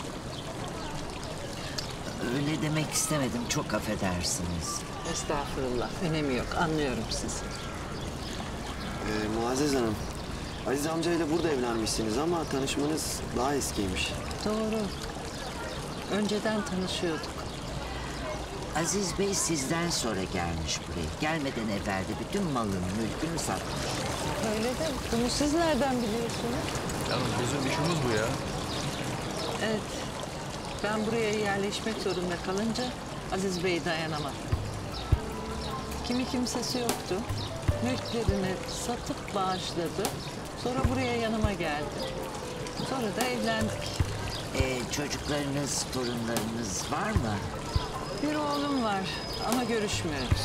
Öyle demek istemedim, çok affedersiniz. Estağfurullah, önemi yok. Anlıyorum sizi. Muazzez Hanım, Aziz amcayla burada evlenmişsiniz ama tanışmanız daha eskiymiş. Doğru. Önceden tanışıyorduk. Aziz Bey sizden sonra gelmiş buraya. Gelmeden evvel de bütün malını, mülkünü satmış. Öyle de. Bunu siz nereden biliyorsunuz? Yalnız bizim işimiz bu ya. Evet. Ben buraya yerleşmek zorunda kalınca Aziz Bey dayanamadı. Kimi kimsesi yoktu. Mülklerini satıp bağışladı. Sonra buraya yanıma geldi. Sonra da evlendik. Çocuklarınız, torunlarınız var mı? Bir oğlum var ama görüşmüyoruz.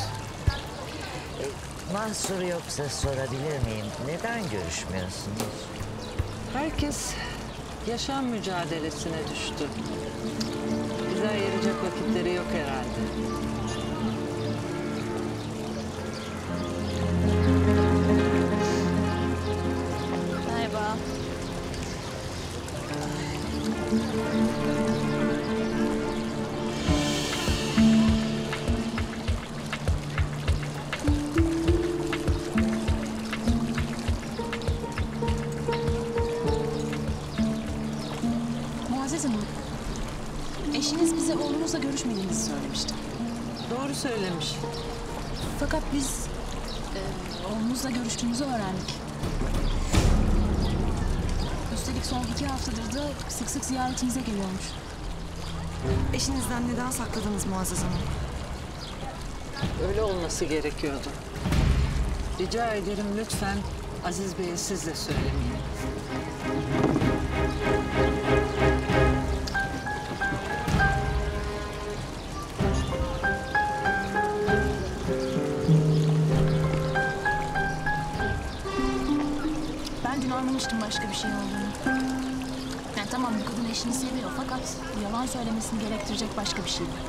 Mahsur yoksa sorabilir miyim? Neden görüşmüyorsunuz? Herkes yaşam mücadelesine düştü. Bize ayıracak vakitleri yok herhalde. Merhaba. Doğru söylemiş. Fakat biz oğlunuzla görüştüğünüzü öğrendik. Üstelik son 2 haftadır da sık sık ziyaretinize geliyormuş. Eşinizden neden sakladınız Muazzez Hanım? Öyle olması gerekiyordu. Rica ederim lütfen Aziz Bey'e siz de söylemeyin. Ben dün anlamıştım başka bir şey olduğunu. Yani tamam bu kadın eşini seviyor fakat yalan söylemesini gerektirecek başka bir şey var.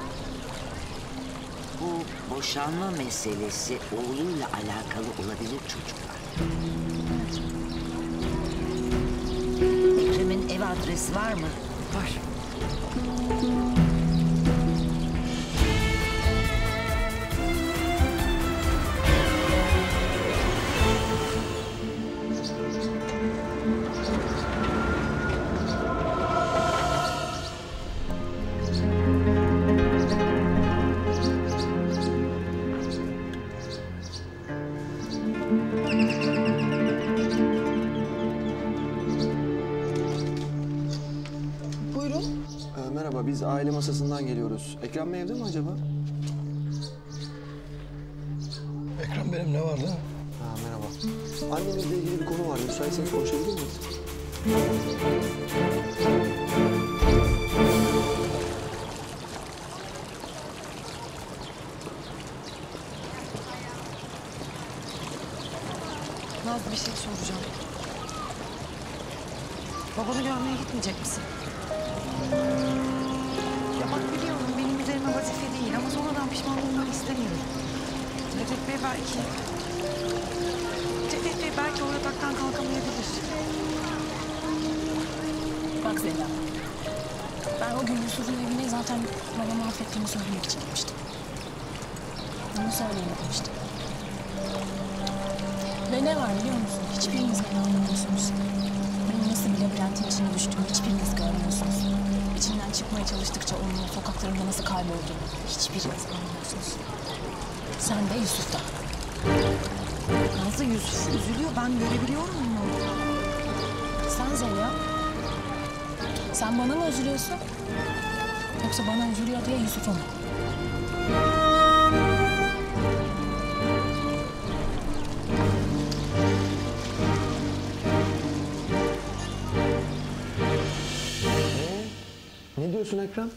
Bu boşanma meselesi oğluyla alakalı olabilir çocuklar. Ekrem'in ev adresi var mı? Var. Buyurun. Merhaba, biz aile masasından geliyoruz. Ekrem Bey evde mi acaba? Ekrem benim ne vardı? Ha, merhaba. Annenizle ilgili bir konu var. Müsaitseniz konuşabilir miyiz? Nazlı bir şey soracağım. Babanı görmeye gitmeyecek misin? Ya bak biliyorum benim üzerime vazife değil ama sonradan pişman olmanı istemiyorum. Cevdet Bey belki o yataktan kalkamayabilir. Bak Zeyla, ben o gün Yusuf'un evine zaten babamı affettiğimi söylemek için gitmiştim. Bunu söyleyemedim işte. Ve ne var biliyor musun? Hiçbiriniz beni anlamıyorsunuz. Benim nasıl bir labirentin içine düştüğümü hiçbiriniz görmüyorsunuz. İçinden çıkmaya çalıştıkça onun sokaklarında nasıl kaybolduğunu hiçbiriniz anlamıyorsunuz. Sen de Yusuf da. Nazlı Yusuf üzülüyor. Ben görebiliyorum bunu. Sen Zeliha, sen bana mı üzülüyorsun? Yoksa bana üzülüyor diye Yusuf'a mı? Ne diyorsun Ekrem?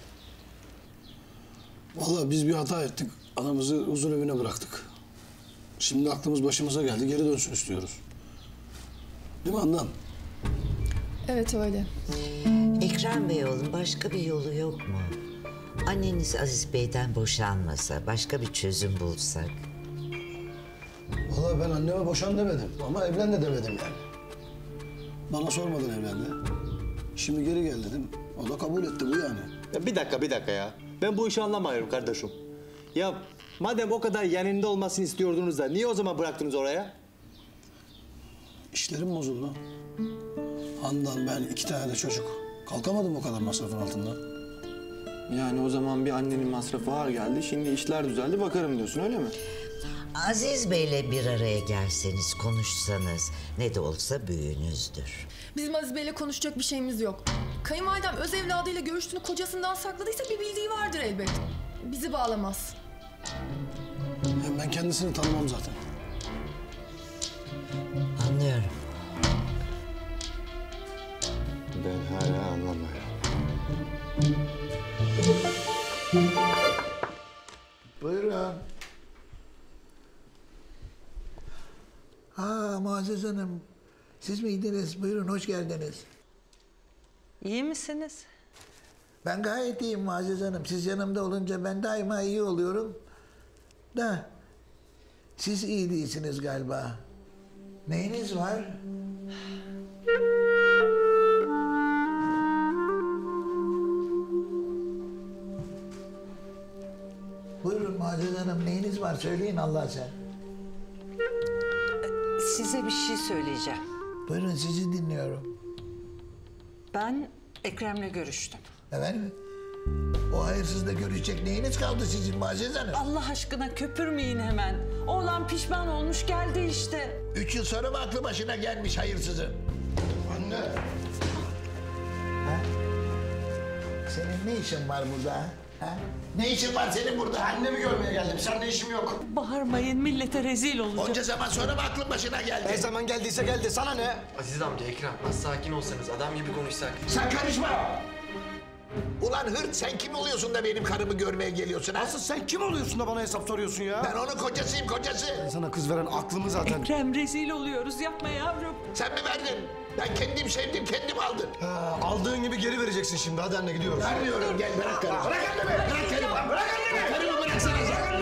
Vallahi biz bir hata ettik. Anamızı huzur evine bıraktık. Şimdi aklımız başımıza geldi. Geri dönsün istiyoruz. Değil mi Handan? Evet öyle. Ekrem Bey oğlum başka bir yolu yok mu? Anneniz Aziz Bey'den boşanmasa, başka bir çözüm bulsak. Vallahi ben anneme boşan demedim ama evlen de demedim yani. Bana sormadan evlendi. Şimdi geri gel dedim. O da kabul etti bu yani. Ya bir dakika ya. Ben bu işi anlamıyorum kardeşim. Ya madem o kadar yanında olmasını istiyordunuz da niye o zaman bıraktınız oraya? İşlerim bozuldu. Handan, ben, 2 tane de çocuk. Kalkamadım o kadar masrafın altından. Yani o zaman bir annenin masrafı ağır geldi. Şimdi işler düzeldi bakarım diyorsun öyle mi? Aziz Bey'le bir araya gelseniz, konuşsanız ne de olsa büyüğünüzdür. Bizim Aziz Bey'le konuşacak bir şeyimiz yok. Kayınvalidem öz evladıyla görüştüğünü kocasından sakladıysa bir bildiği vardır elbet. Bizi bağlamaz. Hem ben kendisini tanımam zaten. Anlıyorum. Ben hala anlamıyorum. Buyurun. Ha Muazzez Hanım. Siz miydiniz? Buyurun hoş geldiniz. İyi misiniz? Ben gayet iyiyim Muazzez Hanım. Siz yanımda olunca ben daima iyi oluyorum. Da siz iyi değilsiniz galiba. Neyiniz var? Buyurun Muazzez Hanım neyiniz var? Söyleyin Allah sen. Size bir şey söyleyeceğim. Buyurun sizi dinliyorum. Ben Ekrem'le görüştüm. Evet mi? O hayırsızla görüşecek neyiniz kaldı sizin Muazzez Hanım? Allah aşkına köpürmeyin hemen. Oğlan pişman olmuş geldi işte. 3 yıl sonra mı aklı başına gelmiş hayırsızın? Anne. Ha? Senin ne işin var burada? Ha? Ne işin var senin burada? Annemi görmeye geldim. Seninle işim yok. Bağırmayın, millete rezil olacak. Onca zaman sonra mı aklın başına geldi? Ne zaman geldiyse geldi. Sana ne? Aziz amca, Ekrem, az sakin olsanız, adam gibi konuşsak. Sen karışma! Ulan hırt, sen kim oluyorsun da benim karımı görmeye geliyorsun ha? Asıl sen kim oluyorsun da bana hesap soruyorsun ya? Ben onun kocasıyım, kocası. Ben sana kız veren aklımı zaten. Ekrem rezil oluyoruz, yapma yavrum. Sen mi verdin? Ben kendim sevdim, kendim aldım. Ha, aldığın gibi geri vereceksin şimdi. Hadi anne gidiyoruz. Vermiyorum, gel bırak karımı. Bırak annemi! Bırak karımı! Bırak annemi! Karımı bıraksana sen!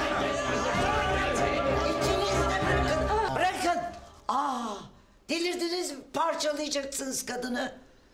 Bırakın. Delirdiniz mi? Parçalayacaksınız kadını.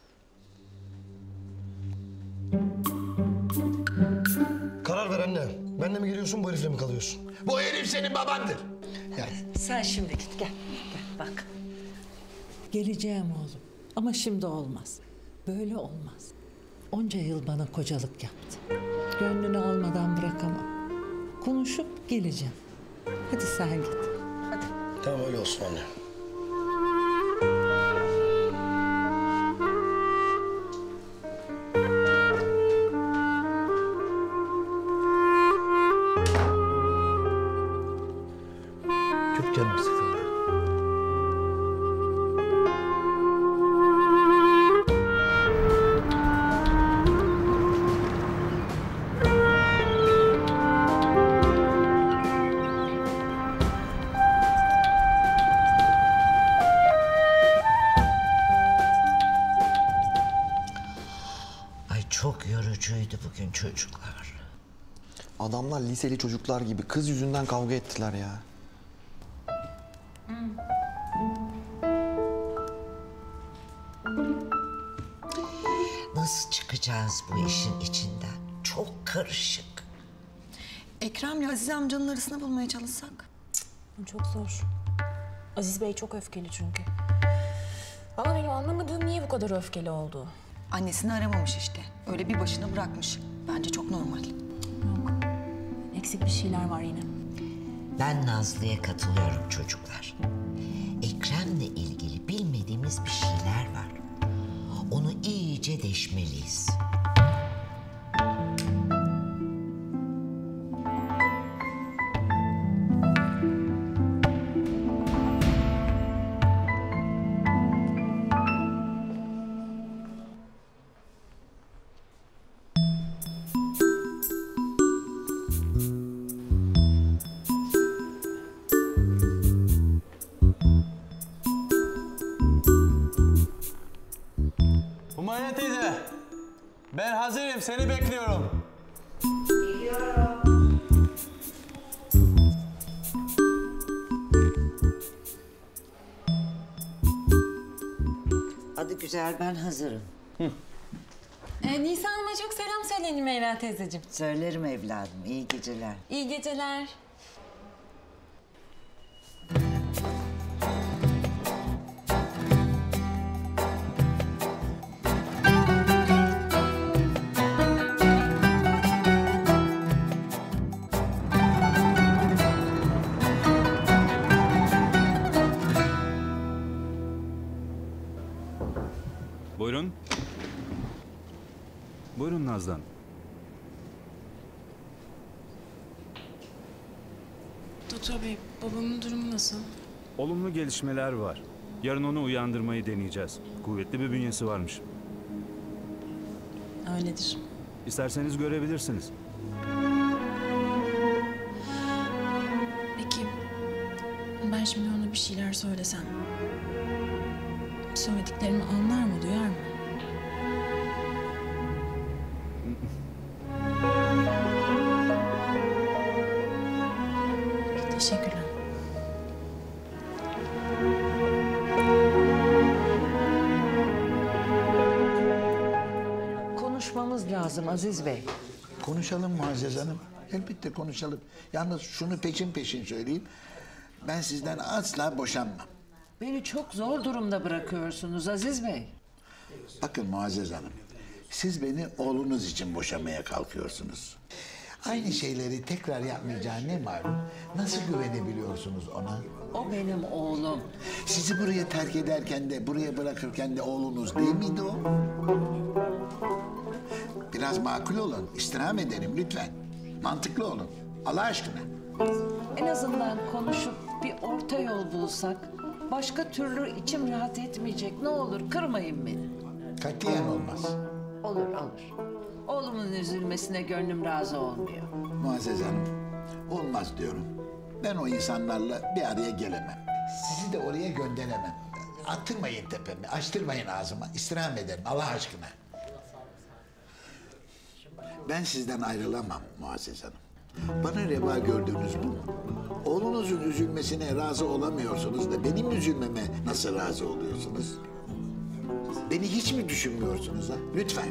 Karar ver anne. Benle mi geliyorsun, bu herifle mi kalıyorsun? Bu herif senin babandır. Sen şimdi git, gel. Gel bak. Geleceğim oğlum. Ama şimdi olmaz. Böyle olmaz. Onca yıl bana kocalık yaptı. Gönlünü almadan bırakamam. Konuşup geleceğim. Hadi sen git. Hadi. Tamam öyle olsun anne. Çok canım sıkıldı. Ay çok yorucuydu bugün çocuklar. Adamlar liseli çocuklar gibi kız yüzünden kavga ettiler ya. Nasıl çıkacağız bu işin içinden? Çok karışık. Ekrem'le Aziz amcanın arasını bulmaya çalışsak. Çok zor. Aziz Bey çok öfkeli çünkü. Ama benim anlamadığım niye bu kadar öfkeli oldu? Annesini aramamış işte. Öyle bir başına bırakmış. Bence çok normal. Yok. Eksik bir şeyler var yine. Ben Nazlı'ya katılıyorum çocuklar. Ekrem'le ilgili bilmediğimiz bir şeyler var. Onu iyice deşmeliyiz. Humayra teyze, ben hazırım, seni bekliyorum. Hadi güzel, ben hazırım. Nisan Hanım'a çok selam söyleyin Hümeyra teyzeciğim. Söylerim evladım, iyi geceler. İyi geceler. Buyurun. Buyurun Nazlı. Doktor bey, babamın durumu nasıl? Olumlu gelişmeler var. Yarın onu uyandırmayı deneyeceğiz. Kuvvetli bir bünyesi varmış. Öyledir. İsterseniz görebilirsiniz. Peki, ben şimdi ona bir şeyler söylesem... söylediklerimi anlar mı, duyar mı? Teşekkürler. Konuşmamız lazım Aziz Bey. Konuşalım Muazzez Hanım. Elbette konuşalım. Yalnız şunu peşin peşin söyleyeyim. Ben sizden asla boşanmam. Beni çok zor durumda bırakıyorsunuz Aziz Bey. Bakın Muazzez Hanım. Siz beni oğlunuz için boşamaya kalkıyorsunuz. Aynı şeyleri tekrar yapmayacağını ne malum? Nasıl güvenebiliyorsunuz ona? O benim oğlum. Sizi buraya terk ederken de, buraya bırakırken de oğlunuz değil miydi o? Biraz makul olun, istirham ederim lütfen. Mantıklı olun, Allah aşkına. En azından konuşup bir orta yol bulsak. Başka türlü içim rahat etmeyecek. Ne olur kırmayın beni. Katiyen olmaz. Olur olur. Oğlumun üzülmesine gönlüm razı olmuyor. Muazzez Hanım, olmaz diyorum. Ben o insanlarla bir araya gelemem. Sizi de oraya gönderemem. Attırmayın tepemi, açtırmayın ağzıma. İstirham ederim Allah aşkına. Ben sizden ayrılamam Muazzez Hanım. Bana reva gördüğünüz bu mu? Oğlunuzun üzülmesine razı olamıyorsunuz da benim üzülmeme nasıl razı oluyorsunuz? Beni hiç mi düşünmüyorsunuz ha? Lütfen.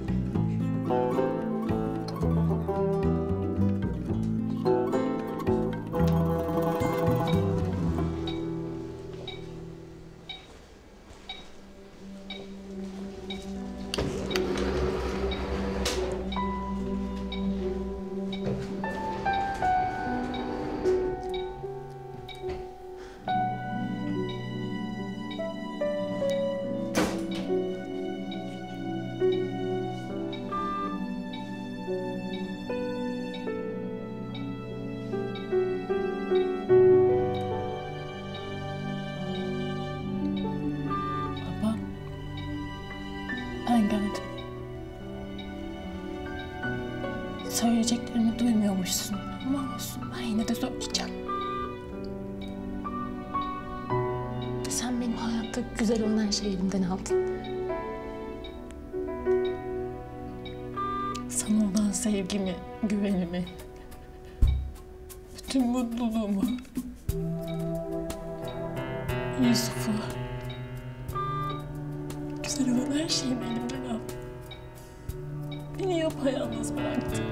Ben geldim. Söyleyeceklerimi duymuyormuşsun ama olsun, ben yine de söyleyeceğim. Sen benim hayatta güzel olan her şeyi elimden aldın. Sana olan sevgimi, güvenimi, bütün mutluluğumu, Yusuf'u, güzel olan her şeyi elimden aldın. Beni yapayalnız bıraktın.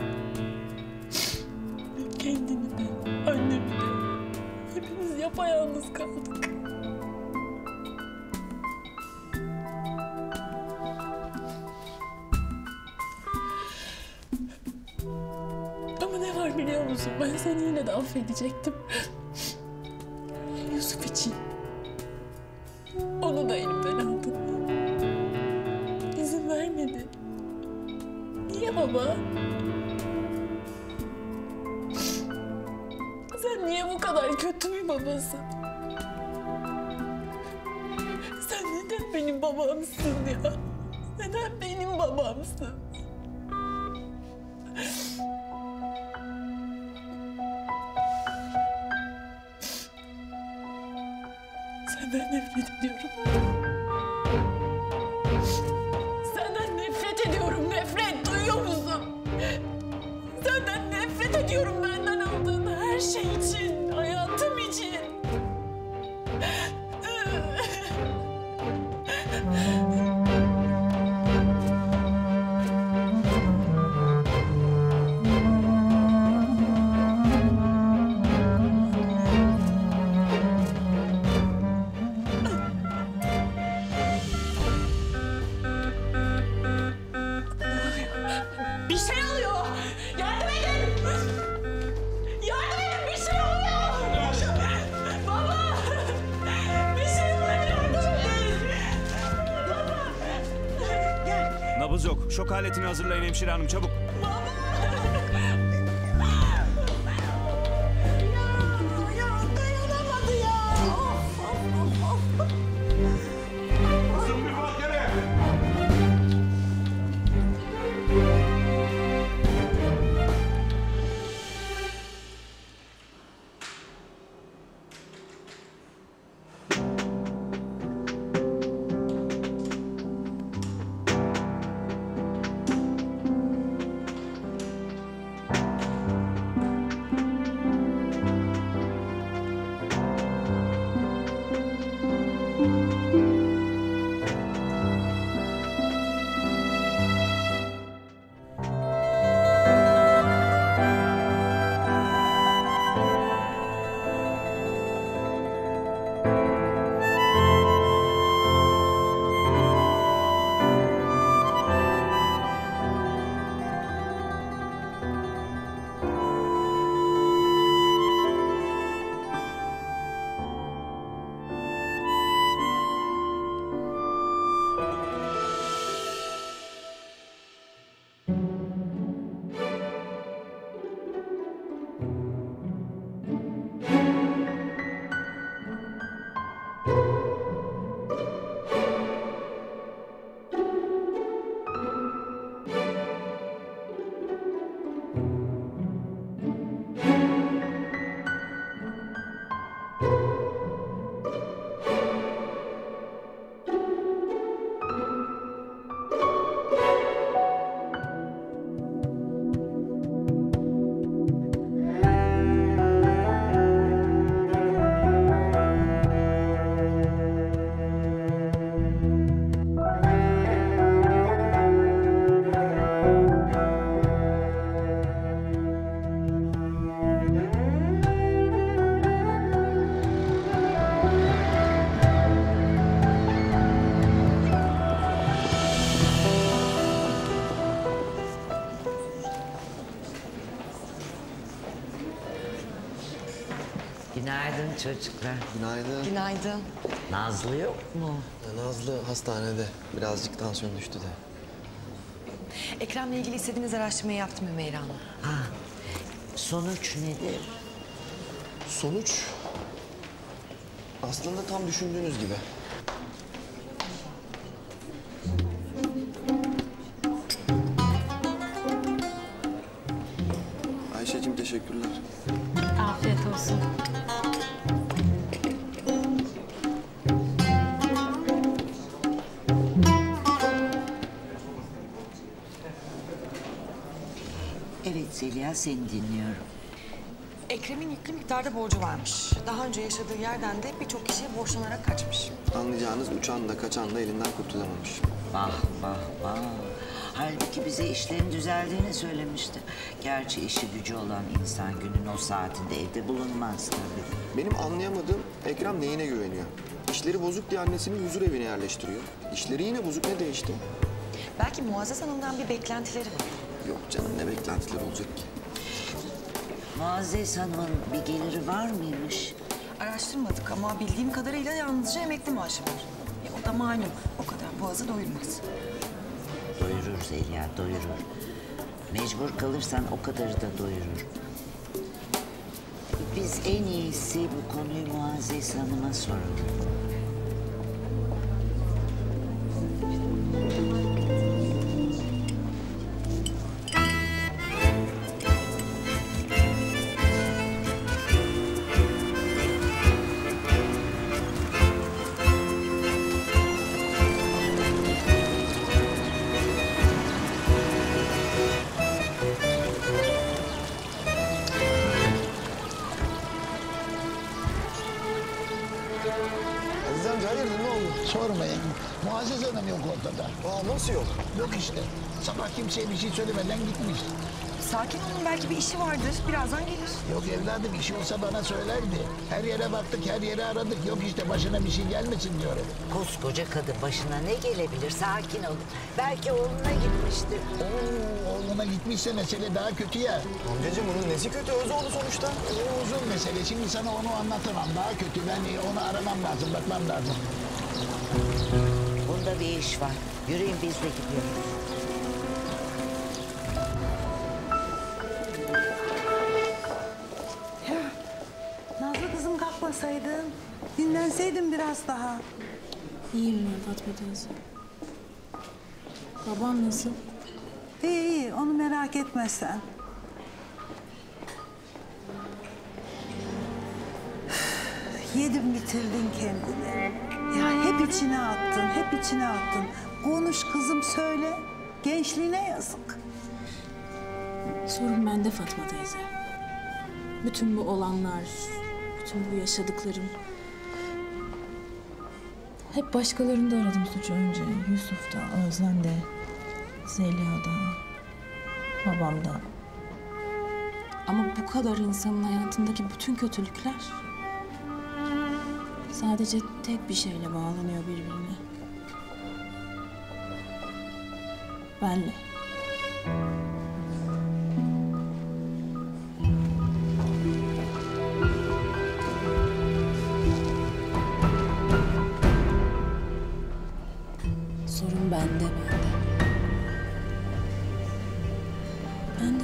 Kendini de, annemi de, hepimiz yapayalnız kaldık. Ama ne var biliyor musun? Ben seni yine de affedecektim. Yusuf için. Onu da elimden aldın. İzin vermedin. Niye baba? Sen niye bu kadar kötü bir babasın? Sen neden benim babamsın ya? Neden benim babamsın? Senden nefret ediyorum. Senden nefret ediyorum, nefret. Duyuyor musun? Senden nefret ediyorum, benden aldığın her şey için, hayatım için. Bir şey oluyor. Yardım edin. Yardım edin. Bir şey oluyor. Baba. Bir şey oluyor. Yardım edin. Baba. Gel. Nabız yok. Şok aletini hazırlayın hemşire hanım çabuk. Ya dayanamadı ya. Of. Kızım bir bak hele. Günaydın çocuklar. Günaydın. Günaydın. Nazlı yok mu? Nazlı hastanede. Birazcık tansiyon düştü de. Ekrem'le ilgili istediğiniz araştırmayı yaptım Ümeyra Hanım. Ha, sonuç nedir? Sonuç aslında tam düşündüğünüz gibi. Ayşe'cim teşekkürler. Afiyet olsun. Evet Zeliha, seni dinliyorum. Ekrem'in yüklü miktarda borcu varmış. Daha önce yaşadığı yerden de birçok kişiye borçlanarak kaçmış. Anlayacağınız uçan da kaçan da elinden kurtulamamış. Vah vah vah. Halbuki bize işlerin düzeldiğini söylemişti. Gerçi işi gücü olan insan günün o saatinde evde bulunmaz tabii. Benim anlayamadığım Ekrem neyine güveniyor? İşleri bozuk diye annesini huzur evine yerleştiriyor. İşleri yine bozuk, ne değişti? Belki Muazzez Hanım'dan bir beklentileri var. Yok canım, ne beklentiler olacak ki? Muazzez Hanım'ın bir geliri var mıymış? Araştırmadık ama bildiğim kadarıyla yalnızca emekli maaşı var. O da malum, o kadar boğazı doyurmaz. Doyurur Zeliha, doyurur. Mecbur kalırsan o kadarı da doyurur. Biz en iyisi bu konuyu Muazzez Hanım'a soralım. Aziz amca hayırdır, ne oldu? Sormayın. Muazzez Hanım yok ortada. Nasıl yok? Yok işte. Sabah kimseye bir şey söylemeden gitmiş. Sakin olun, belki bir işi vardır. Birazdan gelir. Yok evladım, işi olsa bana söylerdi. Her yere baktık, her yere aradık. Yok işte, başına bir şey gelmesin diyorum. Koskoca kadın başına ne gelebilir? Sakin olun. Belki oğluna gitmiştir. Oğluna gitmişse mesele daha kötü ya. Amcacığım bunun nesi kötü? Öz oldu sonuçta. O uzun mesele. Şimdi sana onu anlatamam. Daha kötü. Ben onu aramam lazım, bakmam lazım. Bunda bir iş var. Yürüyün, biz de gidiyoruz. Nazlı kızım, kalkmasaydın. Dinlenseydin biraz daha. İyiyim ben Fatma teyze. Babam nasıl? İyi iyi, onu merak etme sen. Yedin bitirdin kendini. Ya hep içine attın, hep içine attın. Konuş kızım, söyle. Gençliğine yazık. Sorun bende Fatma teyze. Bütün bu olanlar, bütün bu yaşadıklarım... Hep başkalarında aradım suçu önce. Yusuf'ta, Özlem'de, Zeliha'da, babamda. Ama bu kadar insanın hayatındaki bütün kötülükler... sadece tek bir şeyle bağlanıyor birbirine. Benle. Sorun bende. Bende.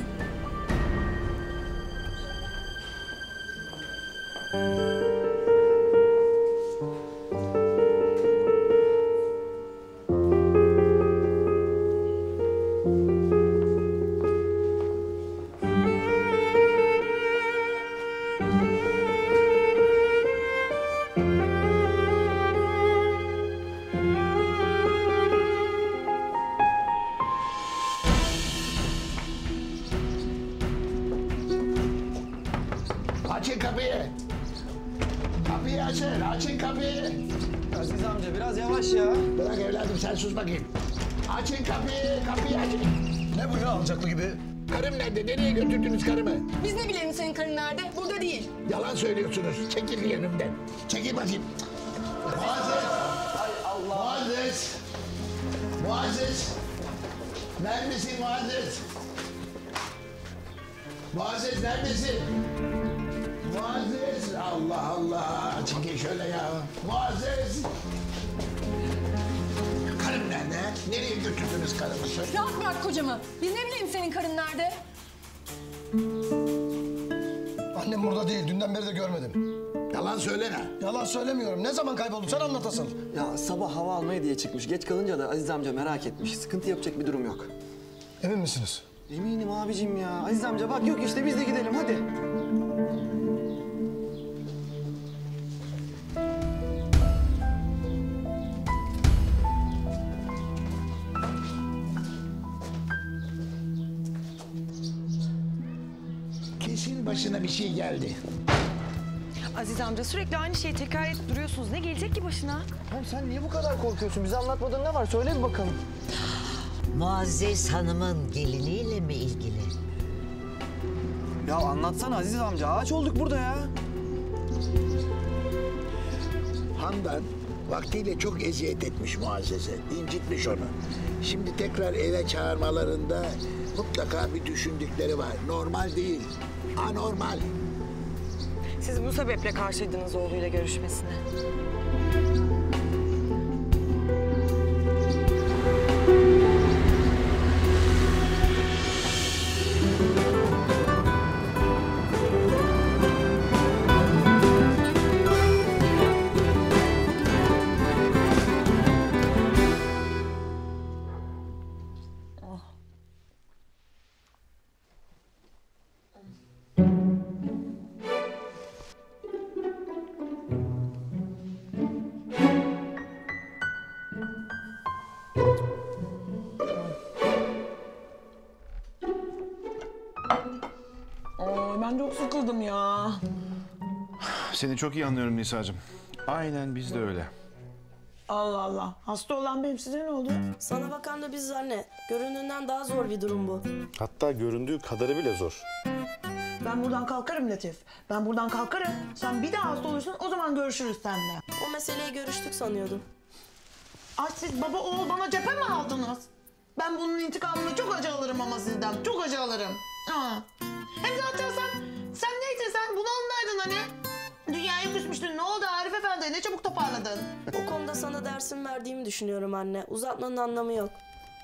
Açın kapıyı. Kapıyı açın, açın kapıyı. Aziz amca biraz yavaş ya. Bırak evladım, sen sus bakayım. Açın kapıyı, kapıyı açın. Ne bu ya, alacaklı gibi? Karım nerede? Nereye götürdünüz karımı? Biz ne bilelim senin karın nerede? Burada değil. Yalan söylüyorsunuz. Çekil yanımdan. Çekil bakayım. Muazzez! Muazzez! Muazzez! Neredesin Muazzez? Muazzez neredesin? Muazzez! Allah çekil şöyle ya. Muazzez! Karın nerede? Nereye götürdünüz karımızı? Rahat bırak kocamı. Biz ne bileyim senin karın nerede? Annem burada değil. Dünden beri de görmedim. Yalan söyleme. Yalan söylemiyorum. Ne zaman kayboldu? Sen anlat asıl. Ya sabah hava almaya diye çıkmış. Geç kalınca da Aziz amca merak etmiş. Sıkıntı yapacak bir durum yok. Emin misiniz? Eminim abicim ya. Aziz amca bak yok işte biz de gidelim hadi. Kesin başına bir şey geldi. Aziz amca sürekli aynı şeyi tekrar edip duruyorsunuz. Ne gelecek ki başına? Oğlum sen niye bu kadar korkuyorsun? Bize anlatmadığın ne var? Söyle bir bakalım. Muazzez Hanım'ın geliniyle mi ilgili? Ya anlatsana Aziz amca. Ağaç olduk burada ya. Handan vaktiyle çok eziyet etmiş Muazzez'e. İncitmiş onu. Şimdi tekrar eve çağırmalarında mutlaka bir düşündükleri var. Normal değil. Anormal. Siz bu sebeple karşıydınız oğluyla görüşmesine. Ben çok sıkıldım ya. Seni çok iyi anlıyorum Nisa'cığım. Aynen biz de öyle. Allah Allah. Hasta olan benim, size ne oldu? Sana bakan da biziz anne. Göründüğünden daha zor bir durum bu. Hatta göründüğü kadarı bile zor. Ben buradan kalkarım Latif. Ben buradan kalkarım. Sen bir daha hasta olursun, o zaman görüşürüz seninle. O meseleyi görüştük sanıyordum. Ay siz baba oğul bana cephe mi aldınız? Ben bunun intikamını çok acı alırım ama sizden. Çok acı alırım. Ha. Hem zaten sen neydin sen? Bunalımdaydın hani. Dünyaya küsmüştün. Ne oldu Arif Efendi? Ne çabuk toparladın. O konuda sana dersim verdiğimi düşünüyorum anne. Uzatmanın anlamı yok.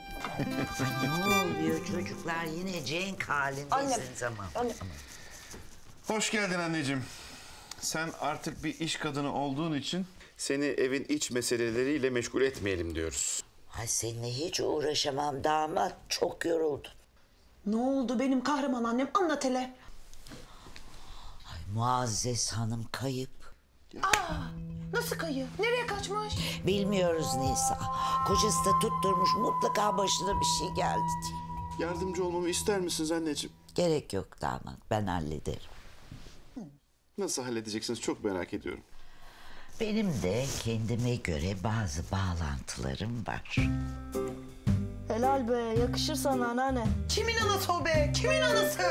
Ne oluyor çocuklar? Yine cenk halindesiniz ama. Anne. Hoş geldin anneciğim. Sen artık bir iş kadını olduğun için seni evin iç meseleleriyle meşgul etmeyelim diyoruz. Ay seninle hiç uğraşamam damat. Çok yoruldum. Ne oldu benim kahraman annem? Anlat hele. Ay, Muazzez Hanım kayıp. Aa, nasıl kayıp? Nereye kaçmış? Bilmiyoruz Nisa. Kocası da tutturmuş mutlaka başına bir şey geldi diye. Yardımcı olmamı ister misiniz anneciğim? Gerek yok damat. Ben hallederim. Nasıl halledeceksiniz çok merak ediyorum. Benim de kendime göre bazı bağlantılarım var. Helal be, yakışır sana anneanne. Kimin anası o be? Kimin anası?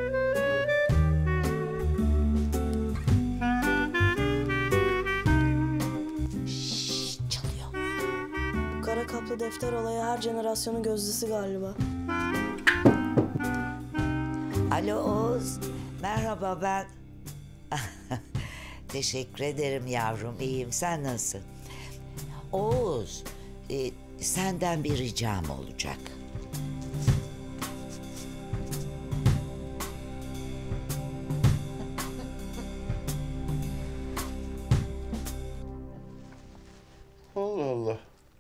Şşş, çalıyor. Bu kara kaplı defter olayı her jenerasyonun gözdesi galiba. Alo Oğuz. Merhaba ben. Teşekkür ederim yavrum. İyiyim. Sen nasılsın? Oğuz, senden bir ricam olacak. Allah Allah.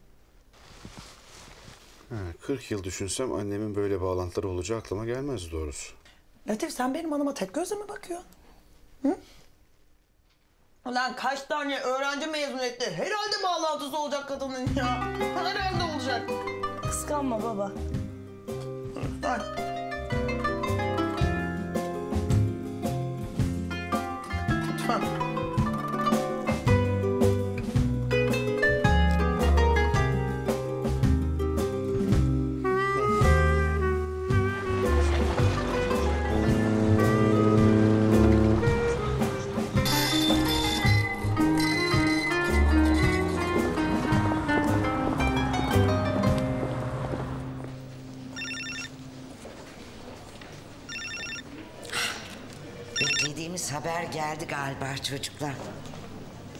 40 yıl düşünsem annemin böyle bağlantıları olacağı aklıma gelmez doğrusu. Latif sen benim hanıma tek gözle mi bakıyorsun? Hı? Ulan kaç tane öğrenci mezun etti? Herhalde bağlantısı olacak kadının ya. Herhalde olacak. Kıskanma baba. Hadi. Beklediğimiz haber geldi galiba çocuklar.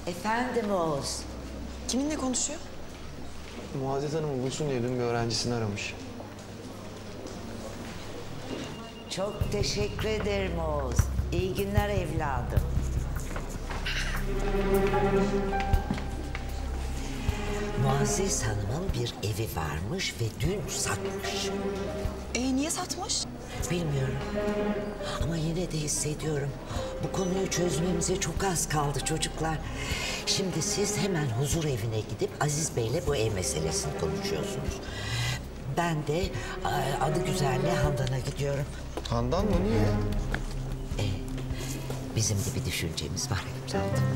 Efendim Oğuz. Kiminle konuşuyor? Muazzez Hanım'ı bulsun diye dün bir öğrencisini aramış. Çok teşekkür ederim Oğuz. İyi günler evladım. Muazzez Hanım'ın bir evi varmış ve dün satmış. Niye satmış? Bilmiyorum. Ama yine de hissediyorum. Bu konuyu çözmemize çok az kaldı çocuklar. Şimdi siz hemen huzur evine gidip Aziz Bey'le bu ev meselesini konuşuyorsunuz. Ben de adı güzelle Handan'a gidiyorum. Handan mı? Niye? Bizim de bir düşüncemiz var evladım.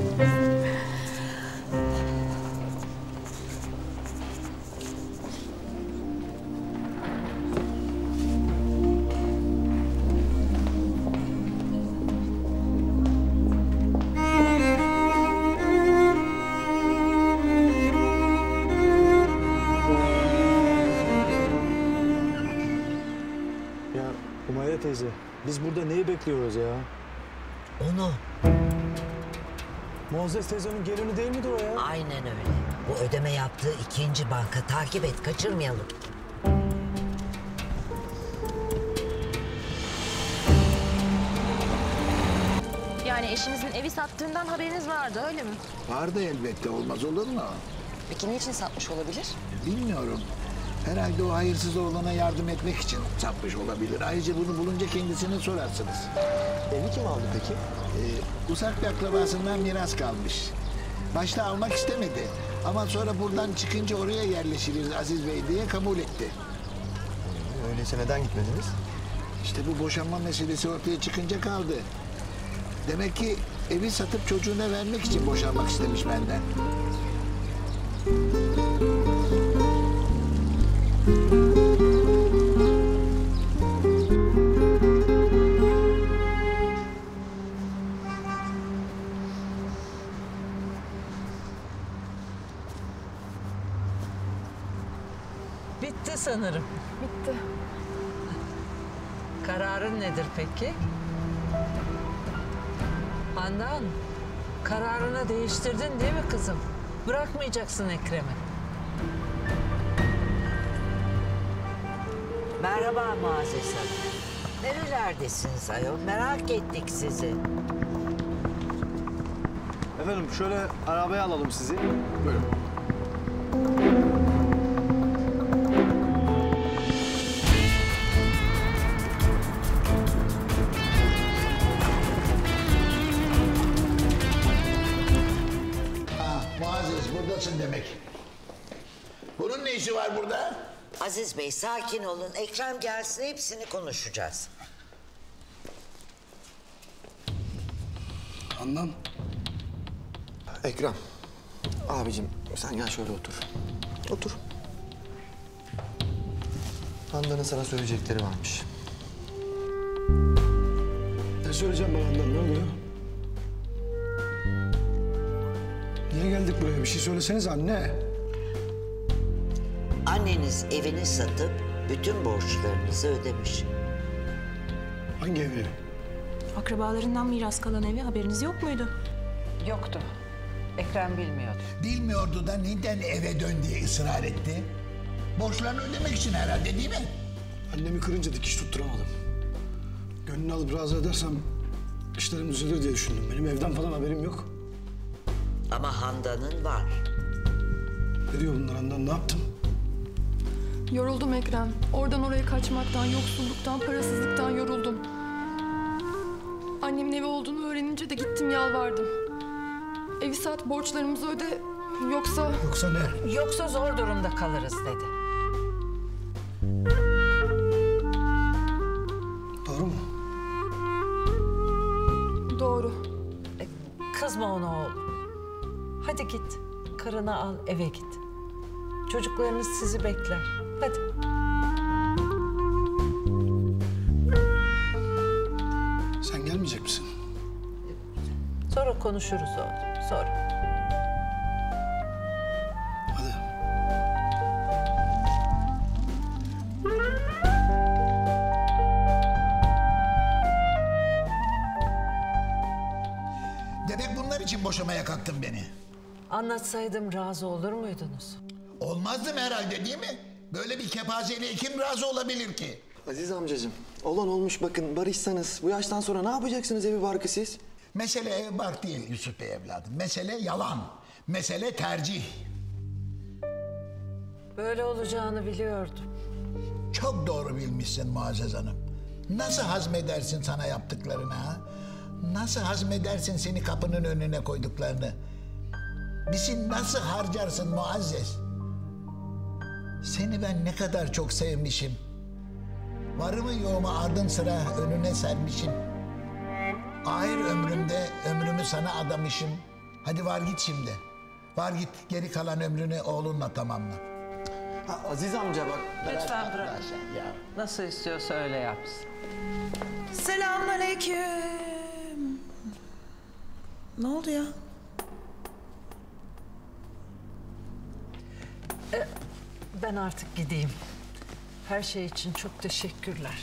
Ya Umayye teyze, biz burada neyi bekliyoruz ya? Onu. Muazzez teyzenin gelini değil midir o ya? Aynen öyle. Bu ödeme yaptığı ikinci banka. Takip et, kaçırmayalım. Yani eşinizin evi sattığından haberiniz vardı öyle mi? Vardı elbette, olmaz olur mu? Peki niçin satmış olabilir? Bilmiyorum. Herhalde o hayırsız oğlana yardım etmek için satmış olabilir. Ayrıca bunu bulunca kendisine sorarsınız. Evi kim aldı peki? Uzak bir akrabasından miras kalmış. Başta almak istemedi. Ama sonra buradan çıkınca oraya yerleşiriz Aziz Bey diye kabul etti. Öyleyse neden gitmediniz? İşte bu boşanma meselesi ortaya çıkınca kaldı. Demek ki evi satıp çocuğuna vermek için boşanmak istemiş benden. Bitti sanırım. Bitti. Kararın nedir peki? Handan, kararını değiştirdin değil mi kızım? Bırakmayacaksın Ekrem'i. Merhaba Muazzez Hanım. Nerelerdesiniz ayol? Merak ettik sizi. Efendim şöyle arabaya alalım sizi. Buyurun. Muazzez buradasın demek. Bunun ne işi var burada? Aziz Bey sakin olun. Ekrem gelsin, hepsini konuşacağız. Handan. Ekrem. Abicim sen gel şöyle otur. Otur. Handan'ın sana söyleyecekleri varmış. Ne söyleyeceğim bana Handan, ne oluyor? Niye geldik buraya? Bir şey söyleseniz anne. Anneniz evini satıp bütün borçlarınızı ödemiş. Hangi evi? Akrabalarından miras kalan evi haberiniz yok muydu? Yoktu. Ekrem bilmiyordu. Bilmiyordu da neden eve dön diye ısrar etti? Borçlarını ödemek için herhalde değil mi? Annemi kırınca dikiş tutturamadım. Gönlünü alıp razı edersem işlerim düzelir diye düşündüm. Benim evden falan haberim yok. Ama Handan'ın var. Ne diyor bunlar Handan? Ne yaptım? Yoruldum Ekrem. Oradan oraya kaçmaktan, yoksulluktan, parasızlıktan yoruldum. Annemin evi olduğunu öğrenince de gittim yalvardım. Evi sat, borçlarımızı öde, yoksa... Yoksa ne? Yoksa zor durumda kalırız dedi. Doğru mu? Doğru. Kızma ona oğlum. Hadi git. Karını al, eve git. Çocuklarınız sizi bekler. Hadi. Sen gelmeyecek misin? Sonra konuşuruz oğlum. Sonra. Hadi. Demek bunlar için boşamaya kalktın beni. Anlatsaydım razı olur muydunuz? Olmazdım herhalde değil mi? Böyle bir kepazeyle kim razı olabilir ki? Aziz amcacığım, olan olmuş bakın barışsanız. Bu yaştan sonra ne yapacaksınız evi barkı siz? Mesele ev bark değil Yusuf Bey evladım. Mesele yalan. Mesele tercih. Böyle olacağını biliyordum. Çok doğru bilmişsin Muazzez Hanım. Nasıl hazmedersin sana yaptıklarını ha? Nasıl hazmedersin seni kapının önüne koyduklarını? Bizi nasıl harcarsın Muazzez? Seni ben ne kadar çok sevmişim. Varımı yoğumu ardın sıra önüne sermişim. Ahir ömrümde ömrümü sana adamışım. Hadi var git şimdi. Var git, geri kalan ömrünü oğlunla tamamla. Aziz amca bak. Lütfen bırak. Nasıl istiyorsa öyle yapsın. Selamünaleyküm. Ne oldu ya? Ben artık gideyim. Her şey için çok teşekkürler.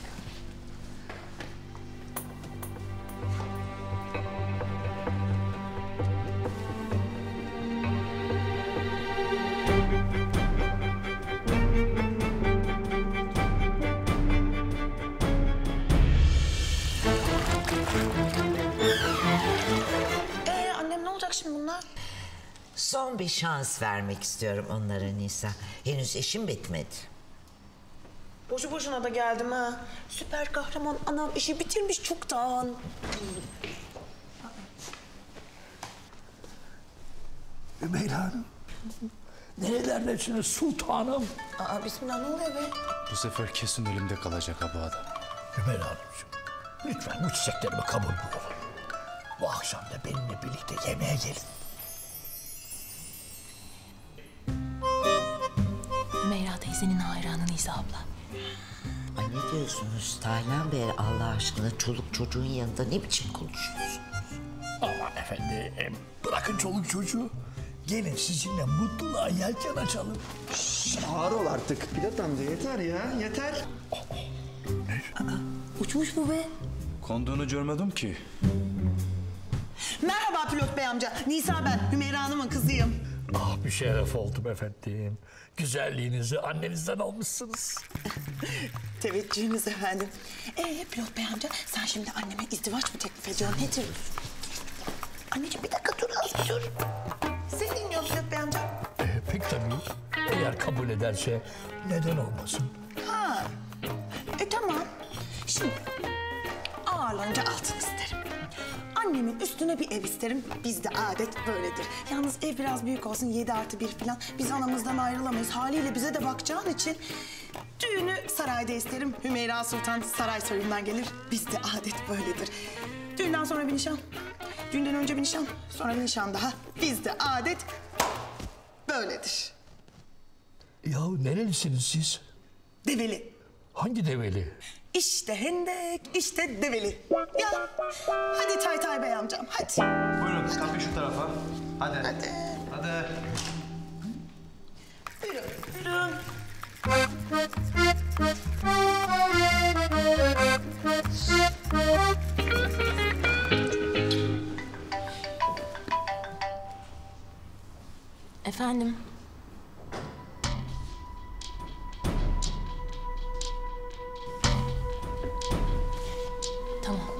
Annem ne olacak şimdi bunlar? Son bir şans vermek istiyorum onlara Nisa. Henüz işim bitmedi. Boşu boşuna da geldim ha. Süper kahraman anam işi bitirmiş çoktan. Ümeyra Hanım. Nerelerdesiniz sultanım? Bismillah ne oluyor be? Bu sefer kesin ölümde kalacak abi adam. Ümeyra Hanımcığım, lütfen bu çiçeklerimi kabul buyurun. Bu akşam da benimle birlikte yemeğe gelin. Meyra teyzenin hayranı Nisa abla. Ay ne diyorsunuz Taylan Bey Allah aşkına çoluk çocuğun yanında ne biçim konuşuyorsunuz? Aman efendim, bırakın çoluk çocuğu. Gelin sizinle mutluluğa yelken açalım. Ağır ol artık. Pilot amca yeter ya, yeter. Uçmuş bu be. Konduğunu görmedim ki. Merhaba pilot bey amca. Nisa ben. Hümeyra Hanım'ın kızıyım. Ah bir şeref oldum efendim. Güzelliğinizi annenizden almışsınız. Teveccühünüz efendim. Pilot bey amca sen şimdi anneme izdivaç mı teklif ediyorsun? Nedir? Anneciğim bir dakika dur az dur. Seni dinliyorum pilot bey amca. Pek tabii. Eğer kabul ederse neden olmasın? Ha. Tamam. Şimdi ağırlanınca altın isterim. Annemin üstüne bir ev isterim. Bizde adet böyledir. Yalnız ev biraz büyük olsun 7+1 falan. Biz anamızdan ayrılamayız. Haliyle bize de bakacağın için düğünü sarayda isterim. Hümeyra Sultan saray soyundan gelir. Bizde adet böyledir. Düğünden sonra bir nişan. Düğünden önce bir nişan. Sonra bir nişan daha. Bizde adet böyledir. Yahu nerelisiniz siz? Develi. Hangi develi? İşte hendek, işte develi. Ya hadi Taytay Bey amcam hadi. Buyurun kapıyı şu tarafa. Hadi. Hadi. Buyurun. Buyurun. Efendim? Tamam.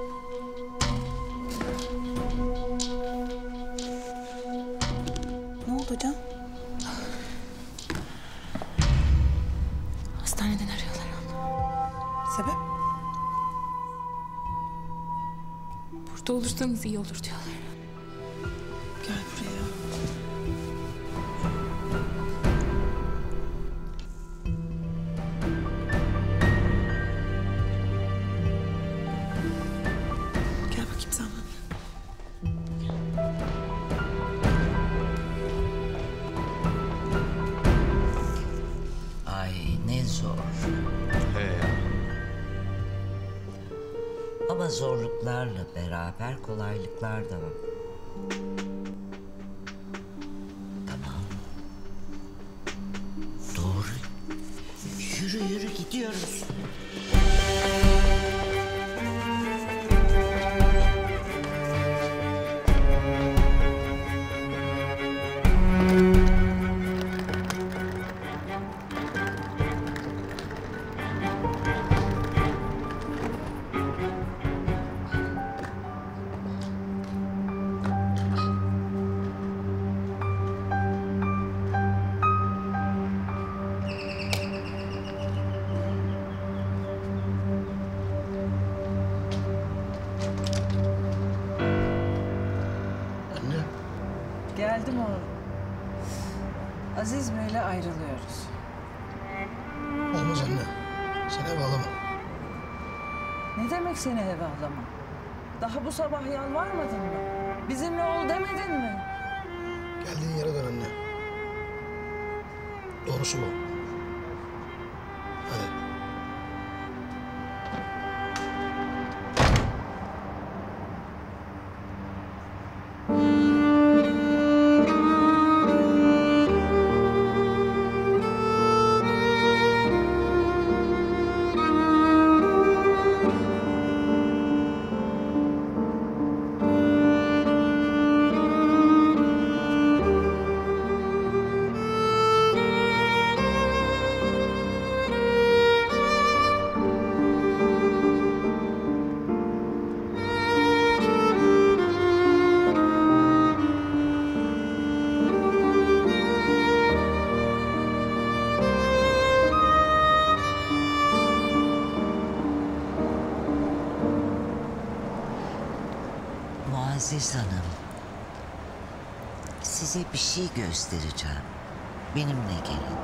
Ne oldu hocam? Hastaneden arıyorlar onu. Sebep? Burada olursanız iyi olur diyorlar. Gel buraya. Gel bakayım sen bana. Ay ne zor. Ama zorluklarla beraber kolaylıklar da var. Tamam. Doğru. Yürü gidiyoruz. Geldim oğlum. Aziz Bey'le ayrılıyoruz. Olmaz anne. Sen ev alama. Ne demek seni eve alama? Daha bu sabah yalvarmadın mı? Bizimle ol demedin mi? Geldiğin yere dön anne. Doğrusu bu. Hadi. Muazzez Hanım, size bir şey göstereceğim. Benimle gelin.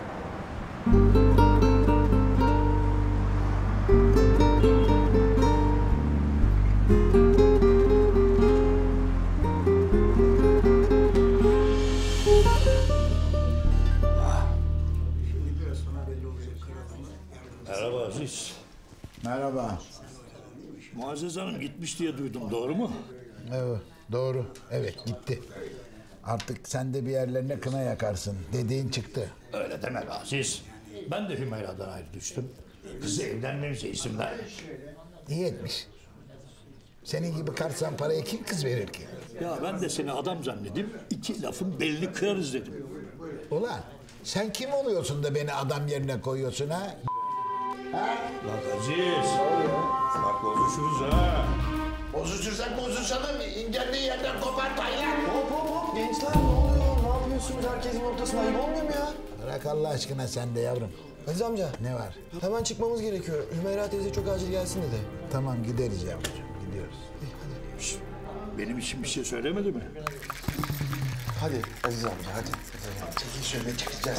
Merhaba Aziz. Merhaba. Muazzez Hanım gitmiş diye duydum, doğru mu? Evet, doğru. Evet, gitti. Artık sen de bir yerlerine kına yakarsın. Dediğin çıktı. Öyle deme be Aziz. Ben de Hümeyra'dan ayrı düştüm. Kızı evlenmemize izin vermiş. İyi etmiş. Senin gibi kartsan parayı kim kız verir ki? Ya ben de seni adam zannedip iki lafın belini kırarız dedim. Ulan sen kim oluyorsun da beni adam yerine koyuyorsun ha? Bak Aziz. Bak bozuşuruz ha. Bozuşursak bozuşalım. İnceldiği yerden kopar Taylan. Hop hop hop gençler ne oluyor? Ne yapıyorsunuz herkesin ortasına? Ayıp olmuyor mu ya? Bırak Allah aşkına sen de yavrum. Aziz amca. Ne var? Hemen çıkmamız gerekiyor. Hümeyra teyze çok acil gelsin dedi. Tamam gideriz yavrucuğum. Gidiyoruz. Şişt, benim için bir şey söylemedi mi? Hadi Aziz amca hadi. Çekil şöyle çıkacağız.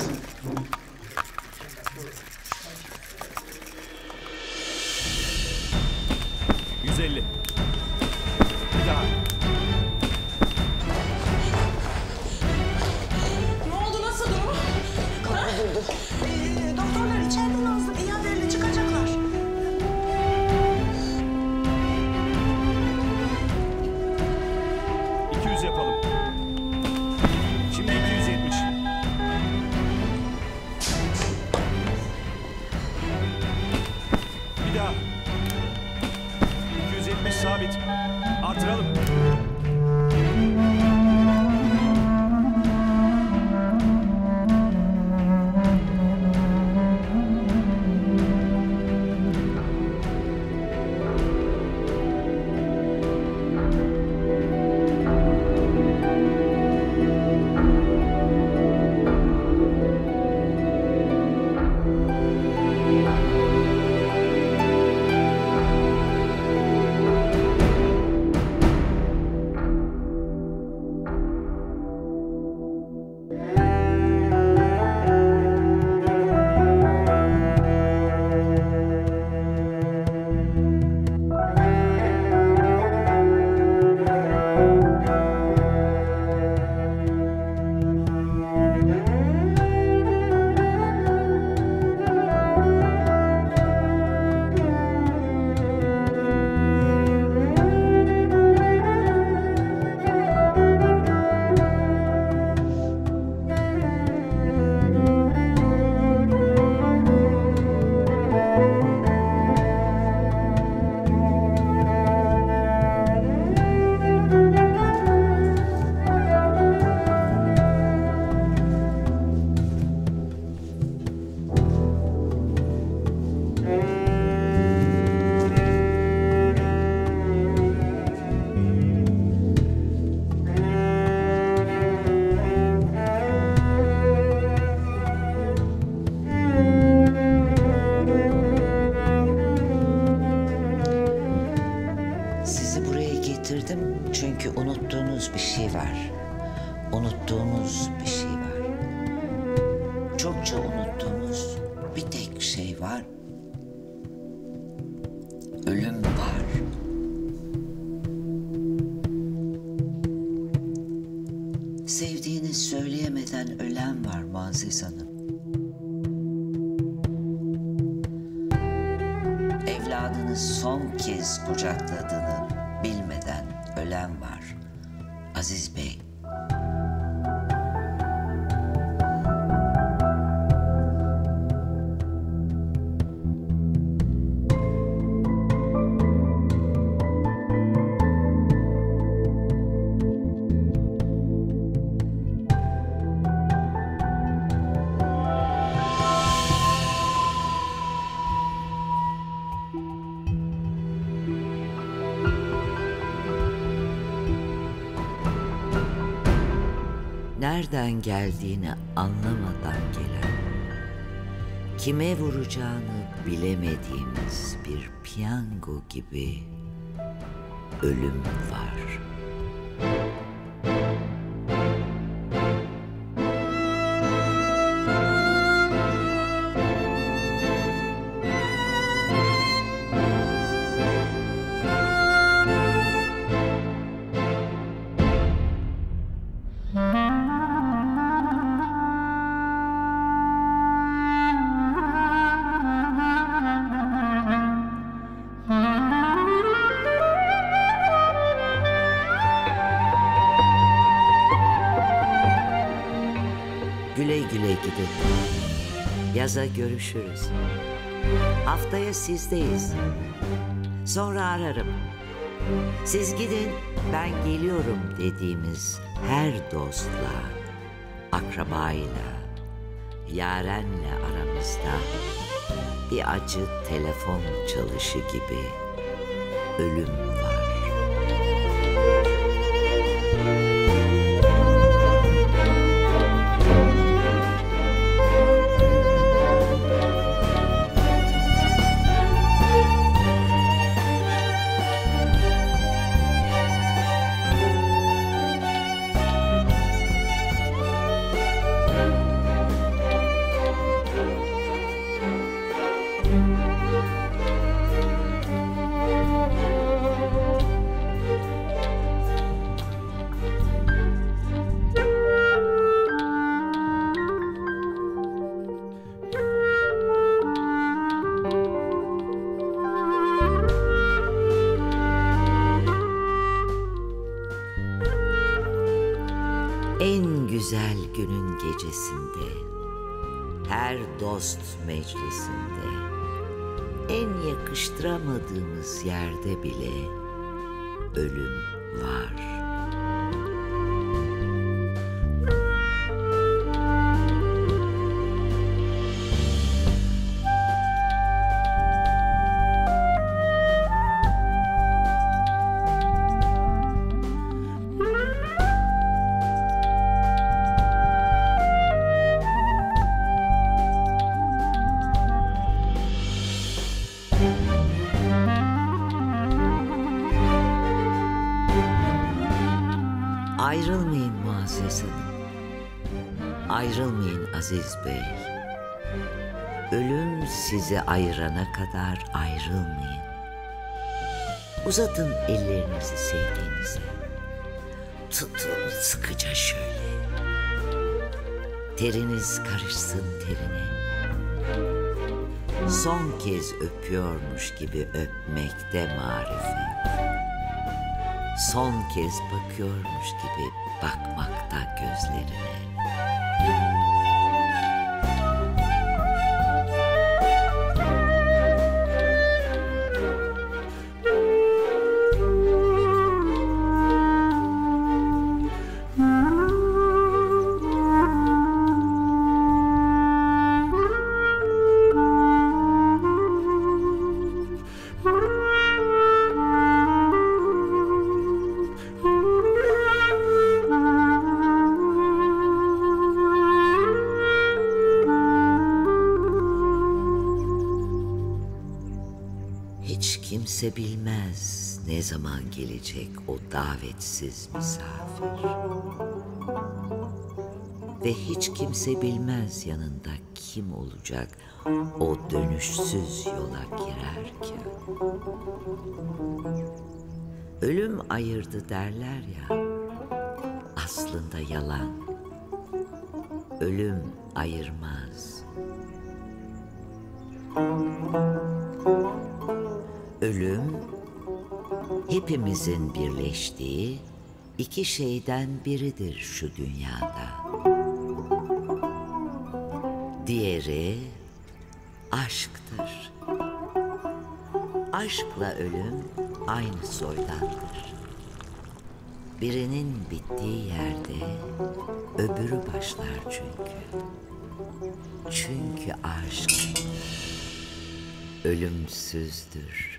...150. Bir daha. Ne oldu, nasıl durum? Doktorlar içeride Nazlı. İyi haberle çıkacaklar. Yapalım. Şimdi 270. Bir daha. 270 sabit. Artıralım. Sizi buraya getirdim çünkü unuttuğunuz bir şey var. unuttuğumuz bir şey var. Çokça unuttuğumuz bir tek şey var. Ölüm var. Sevdiğini söyleyemeden ölen var Muazzez Hanım. Evladını son kez kucakladığını bilmeden ölen var Aziz Bey. Nereden geldiğini anlamadan gelen, kime vuracağını bilemediğimiz bir piyango gibi ölüm var. Güle güle gidin. Yaza görüşürüz. Haftaya sizdeyiz. Sonra ararım. Siz gidin, ben geliyorum dediğimiz her dostla, akrabayla, yarenle aramızda bir acı telefon çalışı gibi ölüm var. En güzel günün gecesinde, her dost meclisinde, en yakıştıramadığımız yerde bile ölüm var. Ayrılmayın Muazzez Hanım. Ayrılmayın Aziz Bey. Ölüm sizi ayırana kadar ayrılmayın. Uzatın ellerinizi sevdiğinize. Tutun sıkıca şöyle. Teriniz karışsın terine. Son kez öpüyormuş gibi öpmekte marifet. Son kez bakıyormuş gibi bakmakta gözlerine. Hiç kimse bilmez ne zaman gelecek o davetsiz misafir. Ve hiç kimse bilmez yanında kim olacak o dönüşsüz yola girerken. Ölüm ayırdı derler ya, aslında yalan. Ölüm ayırmaz. Ölüm, hepimizin birleştiği iki şeyden biridir şu dünyada. Diğeri aşktır. Aşkla ölüm aynı soydandır. Birinin bittiği yerde öbürü başlar çünkü. Çünkü aşk ölümsüzdür.